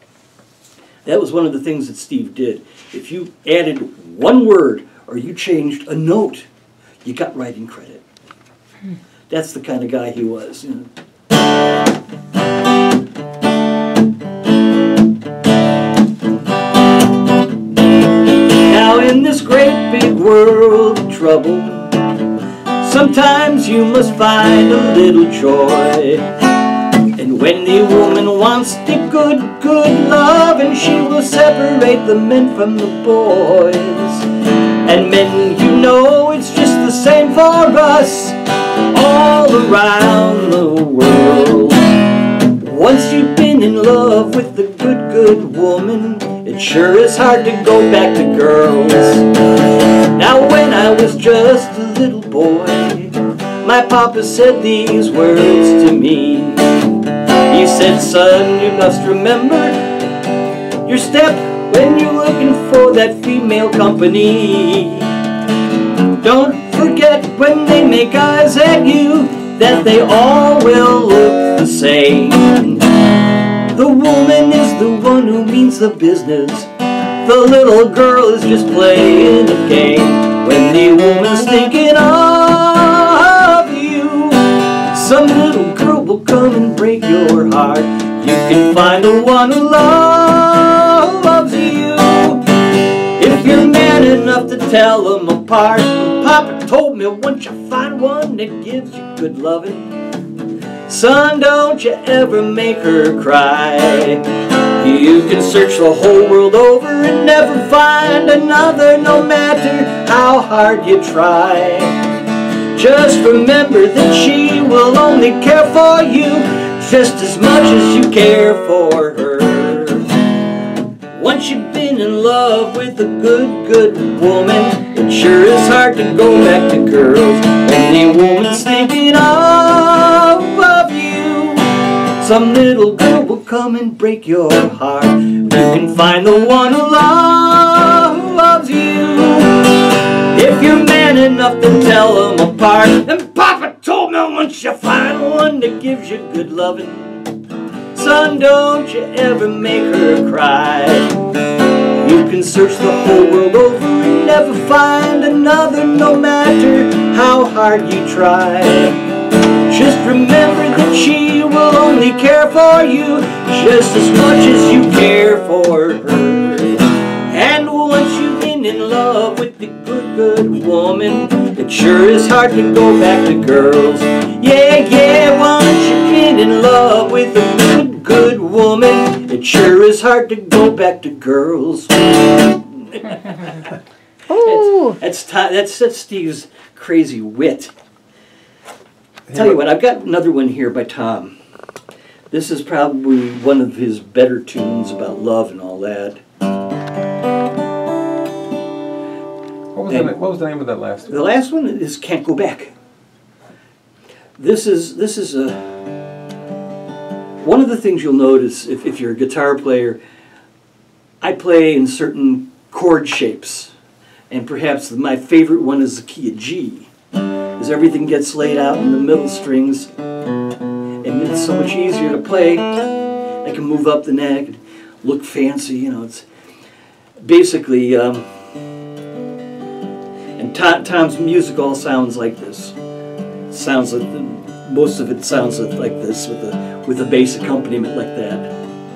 D: That was one of the things that Steve did. If you added one word or you changed a note, you got writing credit. That's the kind of guy he was. You know. Now in this great big world of trouble, sometimes you must find a little joy. And when the woman wants the good, good love, and she will separate the men from the boys. And men, you know, it's just the same for us all around the world. Once you've been in love with the good, good woman, it sure is hard to go back to girls. Now when I was just a little boy, my papa said these words to me. He said, son, you must remember your step when you're looking for that female company. Don't forget when they make eyes at you that they all will look the same. The woman is the one who means the business. The little girl is just playing a game. When the woman's thinking of you, some little girl will come and break your heart. You can find the one who loves you if you're man enough to tell them apart. Papa told me once you find one that gives you good loving, son, don't you ever make her cry. You can search the whole world over and never find another, no matter how hard you try. Just remember that she will only care for you just as much as you care for her. Once you've been in love with a good, good woman, it sure is hard to go back to girls. When the woman's thinking of, of you, some little girl will come and break your heart. You can find the one who loves you if you're man enough to tell them apart. And Papa told me once you find one that gives you good loving, son, don't you ever make her cry. You can search the whole world over and never find another, no matter how hard you try. Just remember that she will only care for you just as much as you care for her. And once you've been in love with the good, good woman, it sure is hard to go back to girls. Yeah, yeah, once you've been in love with a good, good woman. It sure is hard to go back to girls.
C: Ooh.
D: That's, that's, that's, that's Steve's crazy wit. Tell you what, I've got another one here by Tom. This is probably one of his better tunes about love and all that.
B: What was, the, what was the name of that last one?
D: The last one is Can't Go Back. This is this is a one of the things you'll notice if, if you're a guitar player. I play in certain chord shapes, and perhaps my favorite one is the key of G. As everything gets laid out in the middle strings, and it's so much easier to play. I can move up the neck, look fancy, you know. It's basically, um, and Tom, Tom's music all sounds like this. It sounds like the, most of it sounds like this with a with a bass accompaniment like that.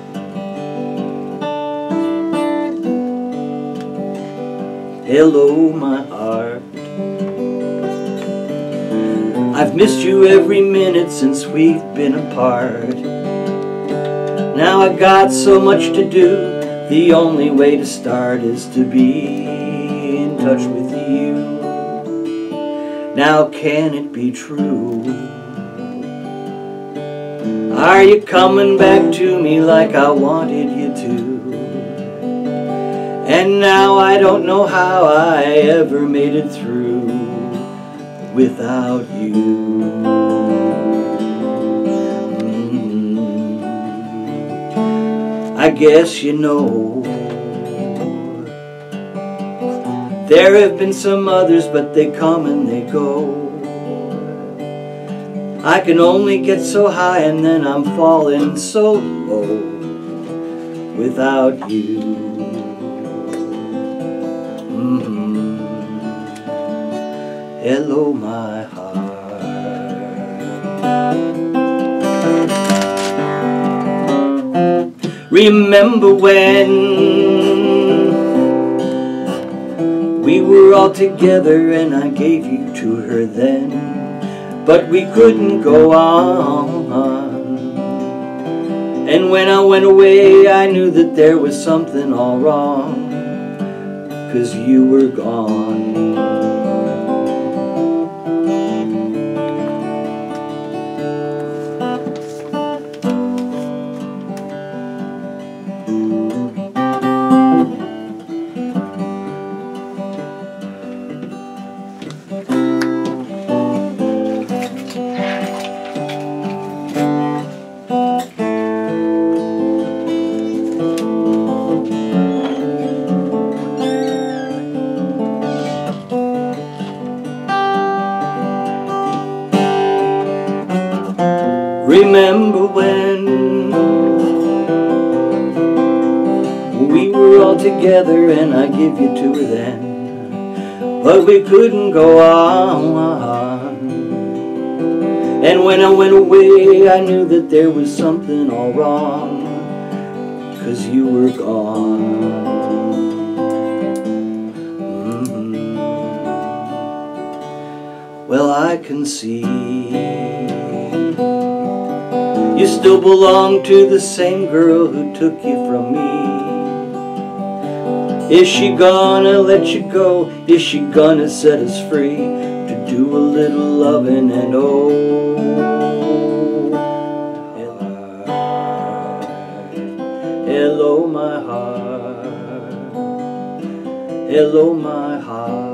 D: Hello, my heart. I've missed you every minute since we've been apart. Now I got so much to do. The only way to start is to be in touch with you. Now can it be true? Are you coming back to me like I wanted you to? And now I don't know how I ever made it through without you. Mm. I guess you know there have been some others, but they come and they go. I can only get so high and then I'm falling so low without you. Mm-hmm. Hello, my heart. Remember when we were all together and I gave you to her then? But we couldn't go on. And when I went away, I knew that there was something all wrong, 'cause you were gone. Remember when we were all together and I gave you to her then, but we couldn't go on. And when I went away, I knew that there was something all wrong, 'cause you were gone. Mm-hmm. Well, I can see you still belong to the same girl who took you from me. Is she gonna let you go? Is she gonna set us free to do a little loving and oh, hello my heart, hello my heart.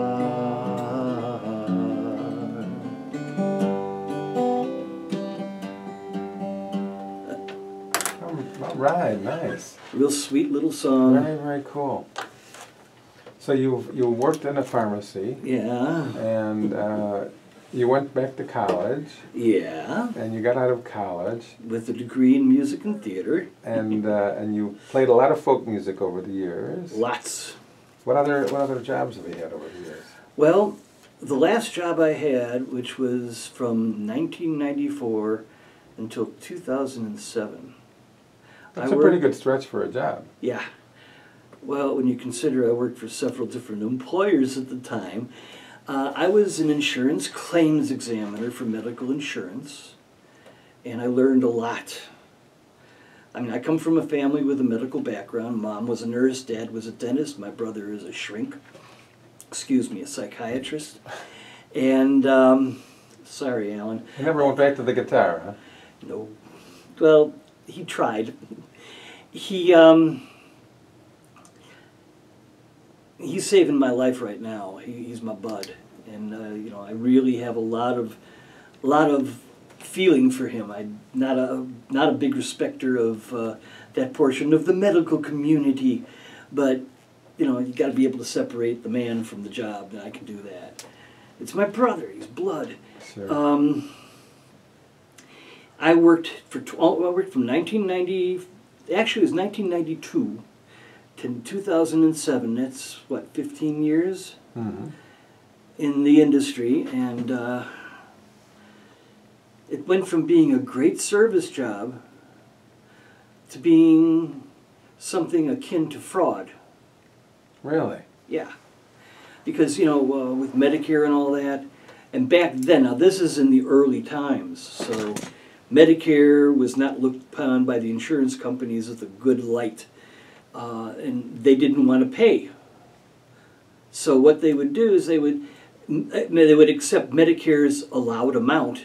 B: All right, nice.
D: Real sweet little song.
B: Very, very cool. So you you worked in a pharmacy.
D: Yeah.
B: And uh, you went back to college.
D: Yeah.
B: And you got out of college.
D: With a degree in music and theater.
B: And uh, and you played a lot of folk music over the years.
D: Lots.
B: What other what other jobs have you had over the years?
D: Well, the last job I had, which was from nineteen ninety-four until two thousand seven.
B: That's
D: I
B: a pretty
D: worked,
B: good stretch for a job.
D: Yeah. Well, when you consider I worked for several different employers at the time, uh, I was an insurance claims examiner for medical insurance, and I learned a lot. I mean, I come from a family with a medical background. Mom was a nurse, Dad was a dentist, my brother is a shrink. Excuse me, a psychiatrist. And, um, sorry, Alan.
B: You never went back to the guitar, huh?
D: No. Well, he tried. He, um, he's saving my life right now. He, he's my bud. And, uh, you know, I really have a lot of, a lot of feeling for him. I'm not a, not a big respecter of uh, that portion of the medical community, but, you know, you got to be able to separate the man from the job, and I can do that. It's my brother. He's blood.
B: Sure.
D: Um, I worked for tw I worked from nineteen ninety. Actually, it was nineteen ninety-two to two thousand seven. That's what, fifteen years
B: Mm-hmm.
D: in the industry, and uh, it went from being a great service job to being something akin to fraud.
B: Really?
D: Yeah, because, you know, uh, with Medicare and all that, and back then, now this is in the early times, so Medicare was not looked upon by the insurance companies as a good light, uh, and they didn't want to pay. So what they would do is they would they would accept Medicare's allowed amount,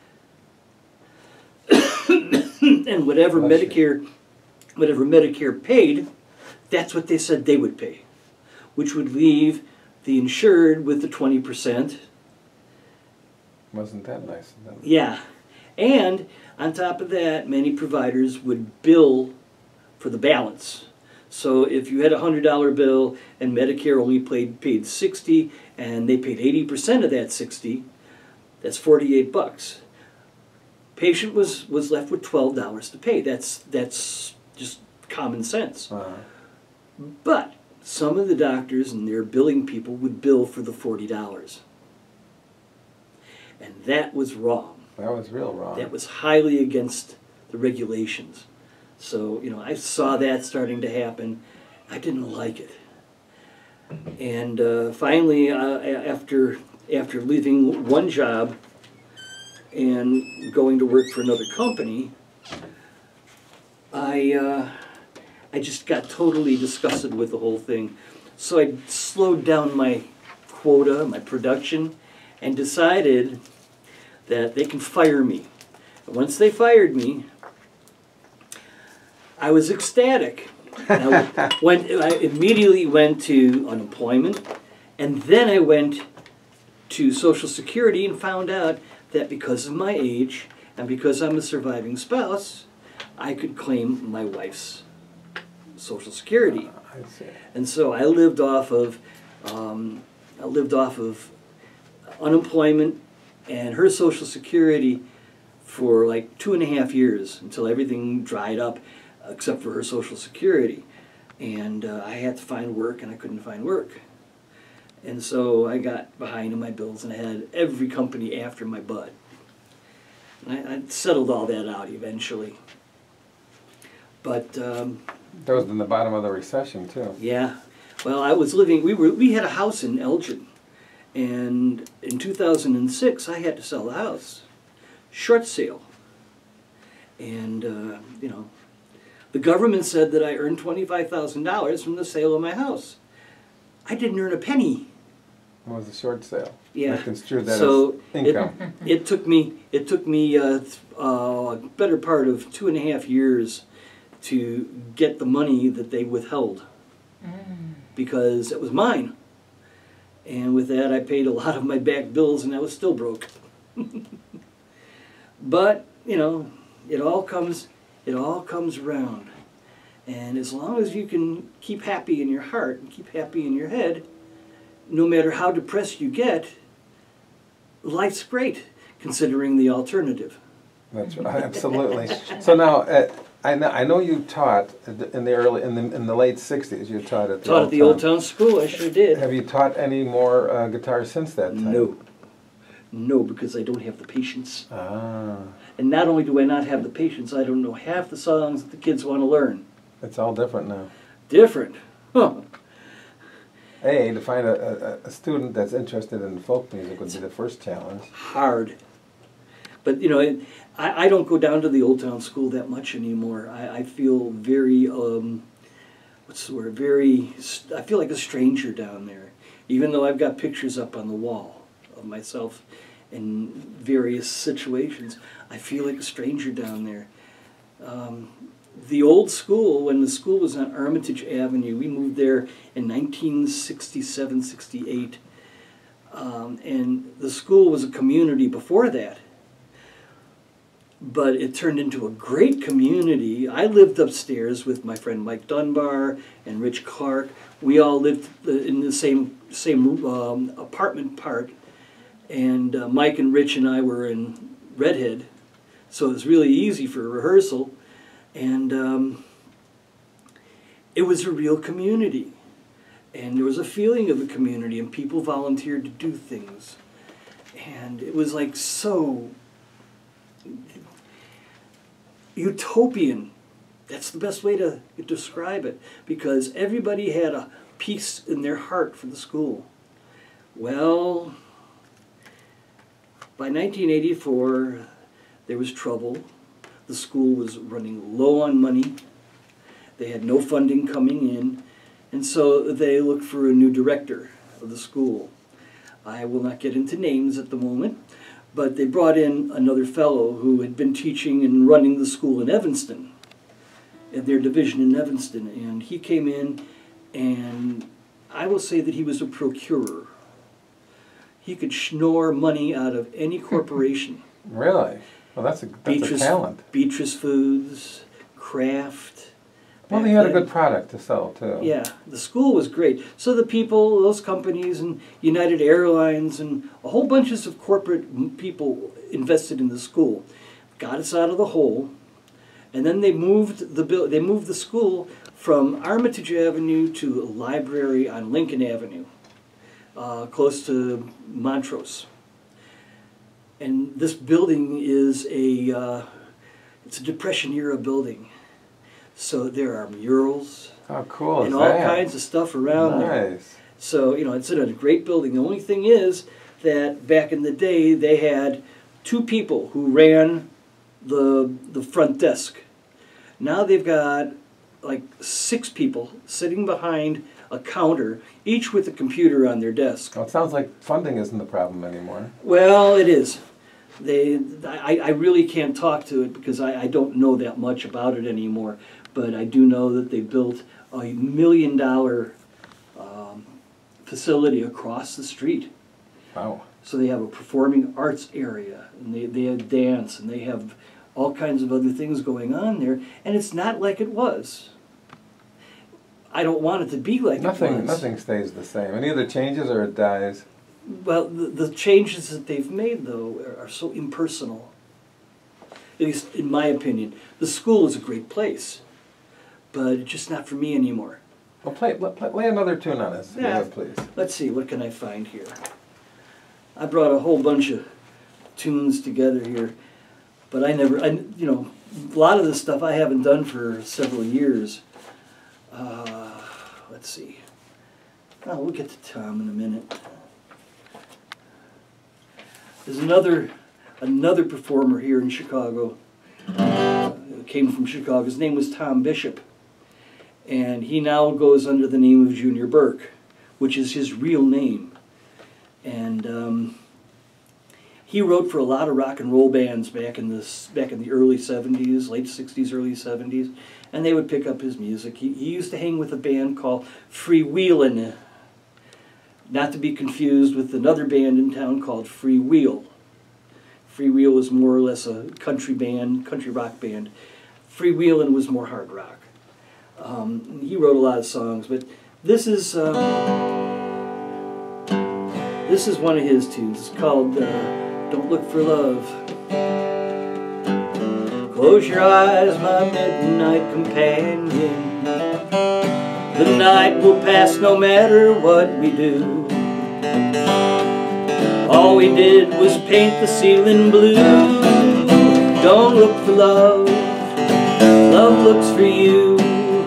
D: and whatever
B: Bless you.
D: Medicare whatever Medicare paid, that's what they said they would pay, which would leave the insured with the twenty percent.
B: Wasn't that nice of them?
D: Yeah. And on top of that, many providers would bill for the balance. So if you had a one hundred dollar bill and Medicare only paid, paid sixty and they paid eighty percent of that sixty, that's forty-eight bucks. Patient was, was left with twelve dollars to pay. That's, that's just common sense.
B: Uh-huh.
D: But some of the doctors and their billing people would bill for the forty dollars. And that was wrong.
B: That was real wrong.
D: That was highly against the regulations. So, you know, I saw that starting to happen. I didn't like it. And uh, finally, uh, after, after leaving one job and going to work for another company, I, uh, I just got totally disgusted with the whole thing. So I slowed down my quota, my production, and decided that they can fire me. And once they fired me, I was ecstatic. I, went, I immediately went to unemployment, and then I went to Social Security and found out that because of my age and because I'm a surviving spouse, I could claim my wife's Social Security.
B: Uh, I see.
D: And so I lived off of, um, I lived off of unemployment and her Social Security for like two and a half years until everything dried up except for her Social Security. And uh, I had to find work and I couldn't find work. And so I got behind in my bills and I had every company after my bud. And I, I settled all that out eventually. But um,
B: That was in the bottom of the recession too.
D: yeah, well, I was living, we were, we had a house in Elgin. And in two thousand six, I had to sell the house. Short sale. And, uh, you know, the government said that I earned twenty-five thousand dollars from the sale of my house. I didn't earn a penny.
B: It was a short sale.
D: Yeah.
B: I construed that
D: So
B: as income.
D: It, it took me, it took me uh, th uh, a better part of two and a half years to get the money that they withheld. Mm. Because it was mine. And with that, I paid a lot of my back bills, and I was still broke. But, you know, it all comes, it all comes around. And as long as you can keep happy in your heart and keep happy in your head, no matter how depressed you get, life's great, considering the alternative.
B: That's right, absolutely. So now, uh, I know I know you taught in the early in the in the late sixties. You taught at the
D: Taught
B: Old
D: at the
B: Town.
D: Old Town School, I sure did.
B: Have you taught any more uh, guitar since that time?
D: No. No, because I don't have the patience.
B: Ah,
D: And not only do I not have the patience, I don't know half the songs that the kids want to learn.
B: it's all different now.
D: Different. Huh.
B: A, to find a, a, a student that's interested in folk music would be the first challenge.
D: Hard. But, you know, it, I, I don't go down to the Old Town School that much anymore. I, I feel very, um, what's the word, very, I feel like a stranger down there. Even though I've got pictures up on the wall of myself in various situations, I feel like a stranger down there. Um, the old school, when the school was on Armitage Avenue, we moved there in nineteen sixty-seven, sixty-eight. Um, and the school was a community before that. But it turned into a great community. I lived upstairs with my friend Mike Dunbar and Rich Clark. We all lived in the same same um, apartment part, and uh, Mike and Rich and I were in Redhead, so it was really easy for rehearsal, and um, it was a real community, and there was a feeling of the community, and people volunteered to do things, and it was like so utopian. That's the best way to describe it, because everybody had a peace in their heart for the school. Well, by nineteen eighty-four, there was trouble. The school was running low on money. They had no funding coming in, and so they looked for a new director of the school. I will not get into names at the moment, but they brought in another fellow who had been teaching and running the school in Evanston, at their division in Evanston, and he came in, and I will say that he was a procurer. He could schnorr money out of any corporation.
B: Really? Well, that's a, that's
D: Beatrice,
B: a talent.
D: Beatrice Foods, Kraft.
B: Well, he had a good product to sell, too.
D: Yeah, the school was great. So the people, those companies, and United Airlines, and a whole bunches of corporate people invested in the school, got us out of the hole, and then they moved the they moved the school from Armitage Avenue to a library on Lincoln Avenue, uh, close to Montrose. And this building is a uh, it's a Depression era building. So there are murals
B: How cool is
D: and all
B: that?
D: kinds of stuff around there.
B: Nice.
D: So, you know, it's in a great building. The only thing is that back in the day, they had two people who ran the, the front desk. Now they've got like six people sitting behind a counter, each with a computer on their desk.
B: Well, it sounds like funding isn't the problem anymore.
D: Well, it is. They, I, I really can't talk to it because I, I don't know that much about it anymore. But I do know that they built a million dollar um, facility across the street.
B: Wow.
D: So they have a performing arts area, and they, they have dance, and they have all kinds of other things going on there. And it's not like it was. I don't want it to be like
B: Nothing,
D: it was.
B: nothing stays the same. It either changes or it dies.
D: Well, the, the changes that they've made, though, are, are so impersonal. At least in my opinion. The school is a great place, but it's just not for me anymore.
B: Well, play, play, play another tune on us, if
D: Yeah.
B: you would, please.
D: Let's see, what can I find here? I brought a whole bunch of tunes together here, but I never, I, you know, a lot of this stuff I haven't done for several years. Uh, let's see. Oh, we'll get to Tom in a minute. There's another, another performer here in Chicago. Uh, came from Chicago. His name was Tom Bishop. And he now goes under the name of Junior Burke, which is his real name. And um, he wrote for a lot of rock and roll bands back in the back in the early seventies, late sixties, early seventies, and they would pick up his music. He, he used to hang with a band called Freewheelin', not to be confused with another band in town called Free Wheel. Free Wheel was more or less a country band, country rock band. Freewheelin' was more hard rock. Um, he wrote a lot of songs, but this is um, this is one of his tunes. It's called uh, "Don't Look for Love." Close your eyes, my midnight companion. The night will pass no matter what we do. All we did was paint the ceiling blue. Don't look for love, love looks for you.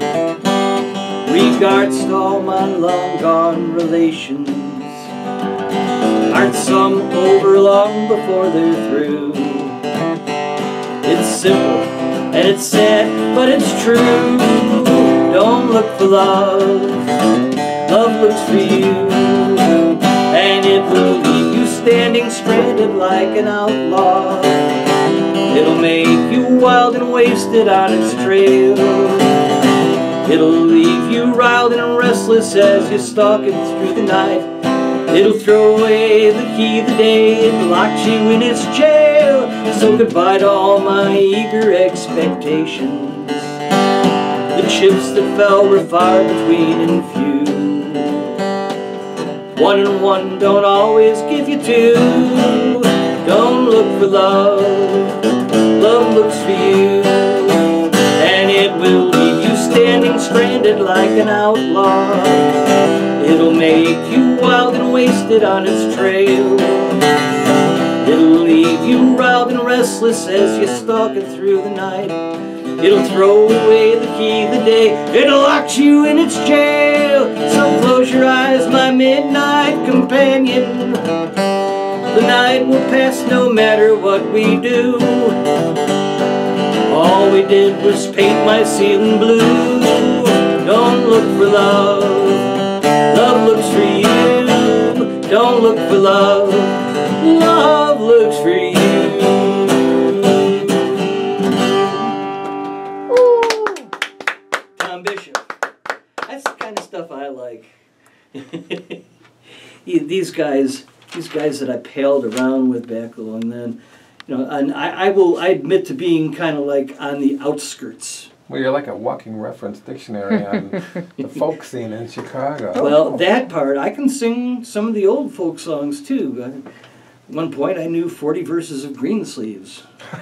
D: Regards to all my long-gone relations. Aren't some over long before they're through? simple and it's sad, but it's true. Don't look for love, love looks for you, and it will leave you standing stranded like an outlaw. It'll make you wild and wasted on its trail. It'll leave you riled and restless as you're stalking through the night. It'll throw away the key the day it locked you in its jail. So goodbye to all my eager expectations. The chips that fell were far between and few. One and one don't always give you two. Don't look for love, love looks for you, and it will leave you standing stranded like an outlaw. It'll make you wild and wasted on its trail. It'll leave you riled and restless as you're stalking through the night. It'll throw away the key the day it locked you in its jail. So close your eyes, my midnight companion. The night will pass no matter what we do. All we did was paint my ceiling blue. Don't look for love, love looks for you. Don't look for love, love looks for you. Tom Bishop. That's the kind of stuff I like. These guys, these guys that I paled around with back along then, you know, and I, I will, I admit to being kind of like on the outskirts.
B: Well, you're like a walking reference dictionary on the folk scene in Chicago.
D: Well, that part, I can sing some of the old folk songs too. At one point I knew forty verses of Greensleeves.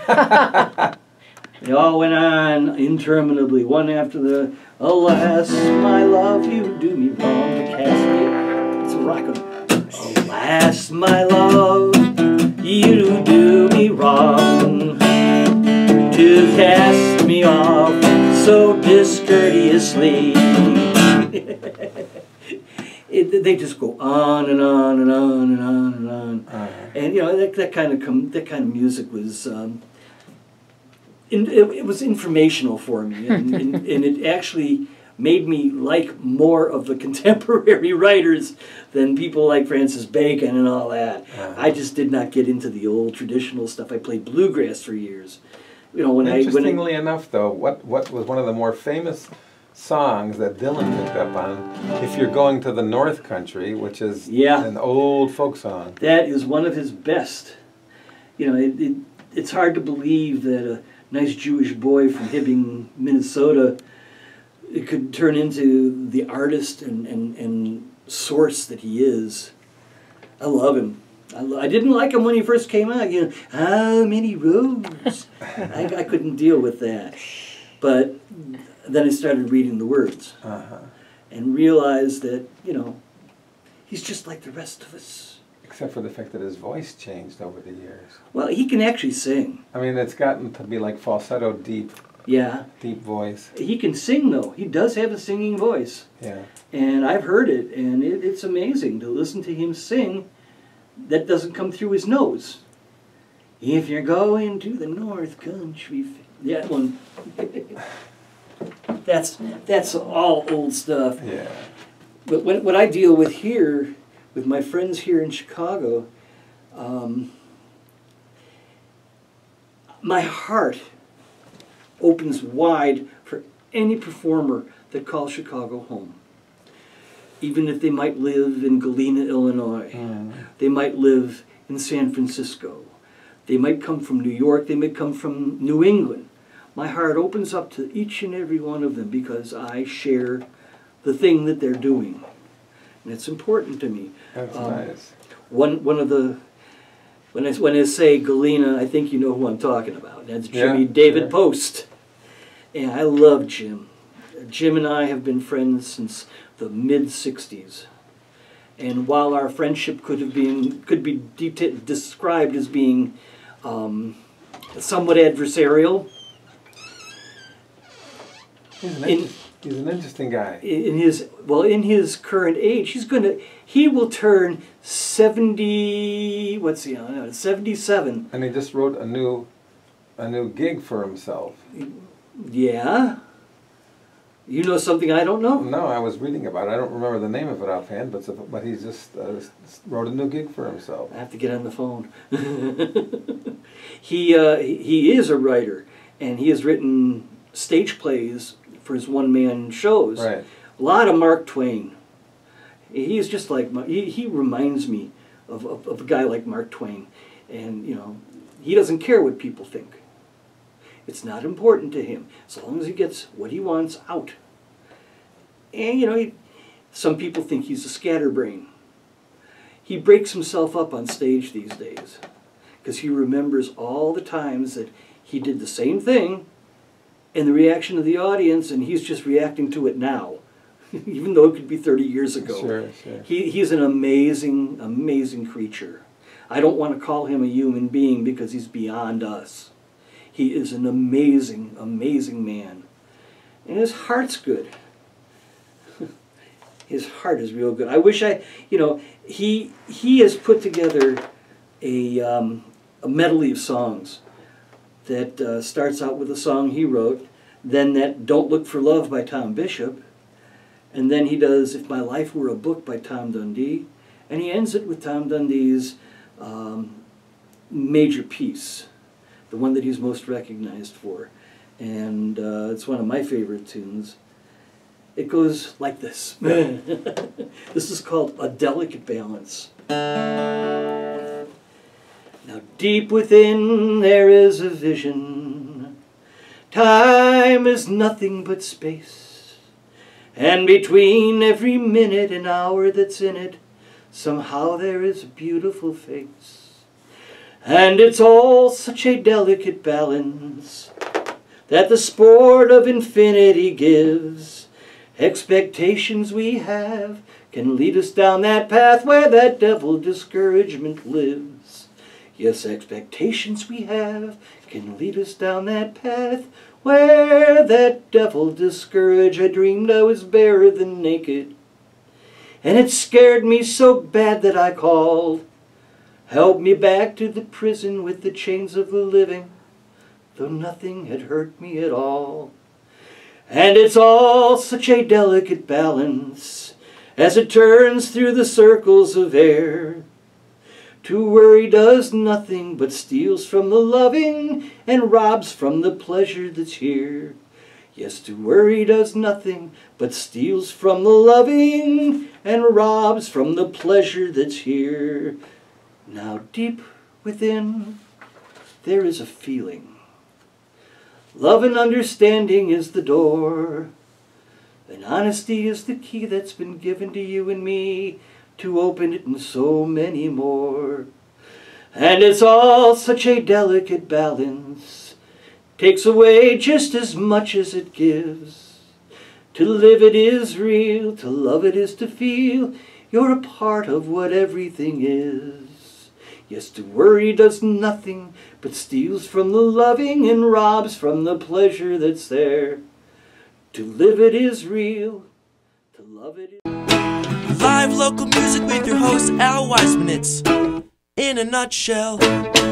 D: They all went on interminably, one after the, alas, my love, you do me wrong to cast me. It's a rock. Alas, my love, you do me wrong to cast me off so discourteously. It, they just go on and on and on and on and on, uh-huh. And you know that, that kind of com that kind of music was um, in, it, it was informational for me, and, and, and it actually made me like more of the contemporary writers than people like Francis Bacon and all that. Uh-huh. I just did not get into the old traditional stuff. I played bluegrass for years. You know, when
B: Interestingly
D: I, when I,
B: enough, though, what what was one of the more famous songs that Dylan picked up on? If You're Going to the North Country, which is
D: yeah,
B: an old folk song.
D: That is one of his best. You know, it, it it's hard to believe that a nice Jewish boy from Hibbing, Minnesota, it could turn into the artist and, and, and source that he is. I love him. I, lo I didn't like him when he first came out. You know, how many roads? I, I couldn't deal with that. But then I started reading the words uh-huh. and realized that, you know, he's just like the rest of us.
B: Except for the fact that his voice changed over the years.
D: Well, he can actually sing.
B: I mean, it's gotten to be like falsetto deep.
D: Yeah.
B: Deep voice.
D: He can sing, though. He does have a singing voice.
B: Yeah.
D: And I've heard it, and it, it's amazing to listen to him sing. That doesn't come through his nose. If you're going to the North Country, that one. that's that's all old stuff.
B: Yeah.
D: But what what I deal with here, with my friends here in Chicago, um, my heart opens wide for any performer that calls Chicago home. Even if they might live in Galena, Illinois, mm. they might live in San Francisco, they might come from New York, they might come from New England. My heart opens up to each and every one of them because I share the thing that they're doing. And it's important to me.
B: That's
D: um,
B: nice.
D: One, one of the, when I, when I say Galena, I think you know who I'm talking about. That's Jimmy yeah, David sure. Post. And I love Jim. Jim and I have been friends since the mid sixties, and while our friendship could have been could be described as being um, somewhat adversarial,
B: he's an,
D: in,
B: he's an interesting guy.
D: In his well, in his current age, he's gonna he will turn seventy. What's he on? seventy-seven.
B: And he just wrote a new a new gig for himself.
D: Yeah? You know something I don't know?
B: No, I was reading about it. I don't remember the name of it offhand, but it's- but he just uh, wrote a new gig for himself.
D: I have to get on the phone. he uh, he is a writer, and he has written stage plays for his one-man shows.
B: Right.
D: A lot of Mark Twain. He's just like, he, he reminds me of, of, of a guy like Mark Twain. And, you know, he doesn't care what people think. It's not important to him, as long as he gets what he wants out. And, you know, he, some people think he's a scatterbrain. He breaks himself up on stage these days because he remembers all the times that he did the same thing and the reaction of the audience, and he's just reacting to it now, even though it could be thirty years ago.
B: Sure, sure.
D: He, he's an amazing, amazing creature. I don't want to call him a human being because he's beyond us. He is an amazing, amazing man. And his heart's good. His heart is real good. I wish I, you know, he he has put together a, um, a medley of songs that uh, starts out with a song he wrote, then that Don't Look for Love by Tom Bishop, and then he does If My Life Were a Book by Tom Dundee, and he ends it with Tom Dundee's um, major piece, the one that he's most recognized for. And uh, it's one of my favorite tunes. It goes like this. This is called A Delicate Balance. Now deep within there is a vision. Time is nothing but space. And between every minute and hour that's in it, somehow there is a beautiful face. And it's all such a delicate balance that the sport of infinity gives. Expectations we have can lead us down that path where that devil discouragement lives. Yes, expectations we have can lead us down that path where that devil discouraged. I dreamed I was barer than naked, and it scared me so bad that I called. Held me back to the prison with the chains of the living, though nothing had hurt me at all. And it's all such a delicate balance as it turns through the circles of air. To worry does nothing but steals from the loving and robs from the pleasure that's here. Yes, to worry does nothing but steals from the loving and robs from the pleasure that's here. Now deep within there is a feeling. Love and understanding is the door, and honesty is the key that's been given to you and me to open it and so many more. And it's all such a delicate balance, takes away just as much as it gives. To live it is real, to love it is to feel you're a part of what everything is. Yes, to worry does nothing but steals from the loving and robs from the pleasure that's there. To live it is real, to love it is...
E: Live local music with your host Al Weissman. It's In a Nutshell.